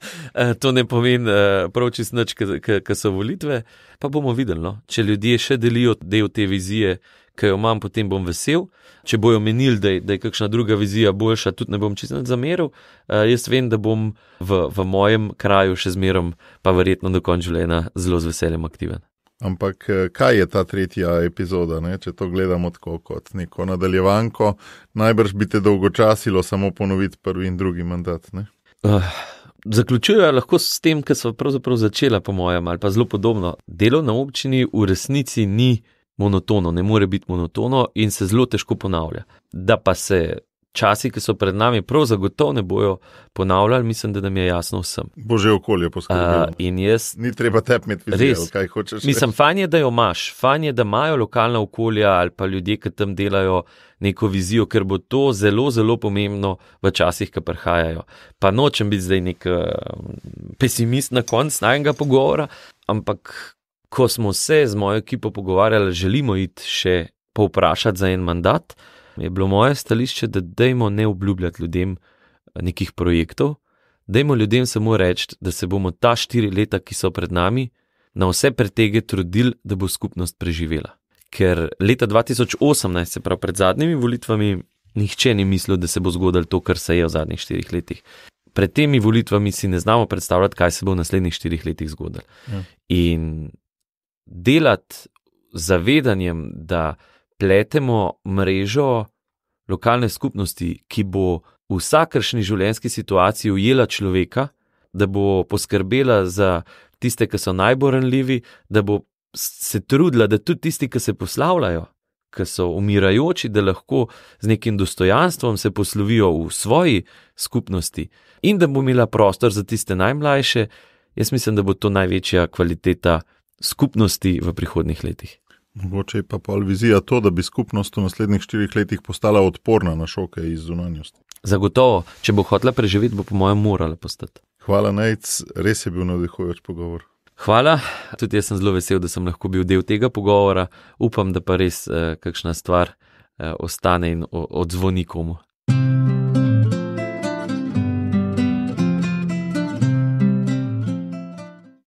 to ne pomeni prav čist nič, ki so volitve, pa bomo videli, no. Če ljudje še delijo del te vizije, ki jo imam, potem bom vesel. Če bojo menili, da je, da je kakšna druga vizija boljša, tudi ne bom čisto nič zameril. Jaz vem, da bom v, v mojem kraju še zmerom, pa verjetno do konca življenja zelo z veseljem aktiven. Ampak kaj je ta tretja epizoda, ne? Če to gledamo tako kot neko nadaljevanko, najbrž bi te dolgočasilo samo ponoviti prvi in drugi mandat, ne? Uh, zaključujejo lahko s tem, kar so pravzaprav začela po mojem, ali pa zelo podobno. Delo na občini v resnici ni monotono, ne more biti monotono in se zelo težko ponavlja. Da pa se časi, ki so pred nami, prav zagotovo ne bojo ponavljali, mislim, da nam je jasno vsem. Bo že okolje poskrbelo. Uh, in jaz... Ni treba tep imeti vizijo, kaj hočeš. Mislim, fajn je, da jo imaš, fajn je, da imajo lokalna okolja ali pa ljudje, ki tam delajo neko vizijo, ker bo to zelo, zelo pomembno v časih, ki prihajajo. Pa nočem biti zdaj nek uh, pesimist na konc najnega pogovora, ampak ko smo se z mojo ekipo pogovarjali, želimo iti še povprašati za en mandat, je bilo moje stališče, da dajmo ne obljubljati ljudem nekih projektov, dajmo ljudem samo reči, da se bomo ta štiri leta, ki so pred nami, na vse pretege trudili, da bo skupnost preživela. Ker leta dva tisoč osemnajst, se pravi pred zadnjimi volitvami, nihče ni mislil, da se bo zgodilo to, kar se je v zadnjih štirih letih. Pred temi volitvami si ne znamo predstavljati, kaj se bo v naslednjih štirih letih zgodilo. Ja. In delati z zavedanjem, da pletemo mrežo lokalne skupnosti, ki bo v vsakršni življenjski situaciji ujela človeka, da bo poskrbela za tiste, ki so najbolj ranljivi, da bo se trudila, da tudi tisti, ki se poslavljajo, ki so umirajoči, da lahko z nekim dostojanstvom se poslovijo v svoji skupnosti in da bo imela prostor za tiste najmlajše, jaz mislim, da bo to največja kvaliteta skupnosti v prihodnjih letih. Mogoče je pa pol vizija to, da bi skupnost v naslednjih štirih letih postala odporna na šoke iz zunanjosti. Zagotovo, če bo hotela preživeti, bo po mojem morala postati. Hvala, Nejc, res je bil navdihujoč pogovor. Hvala, tudi jaz sem zelo vesel, da sem lahko bil del tega pogovora. Upam, da pa res eh, kakšna stvar eh, ostane in odzvoni komu.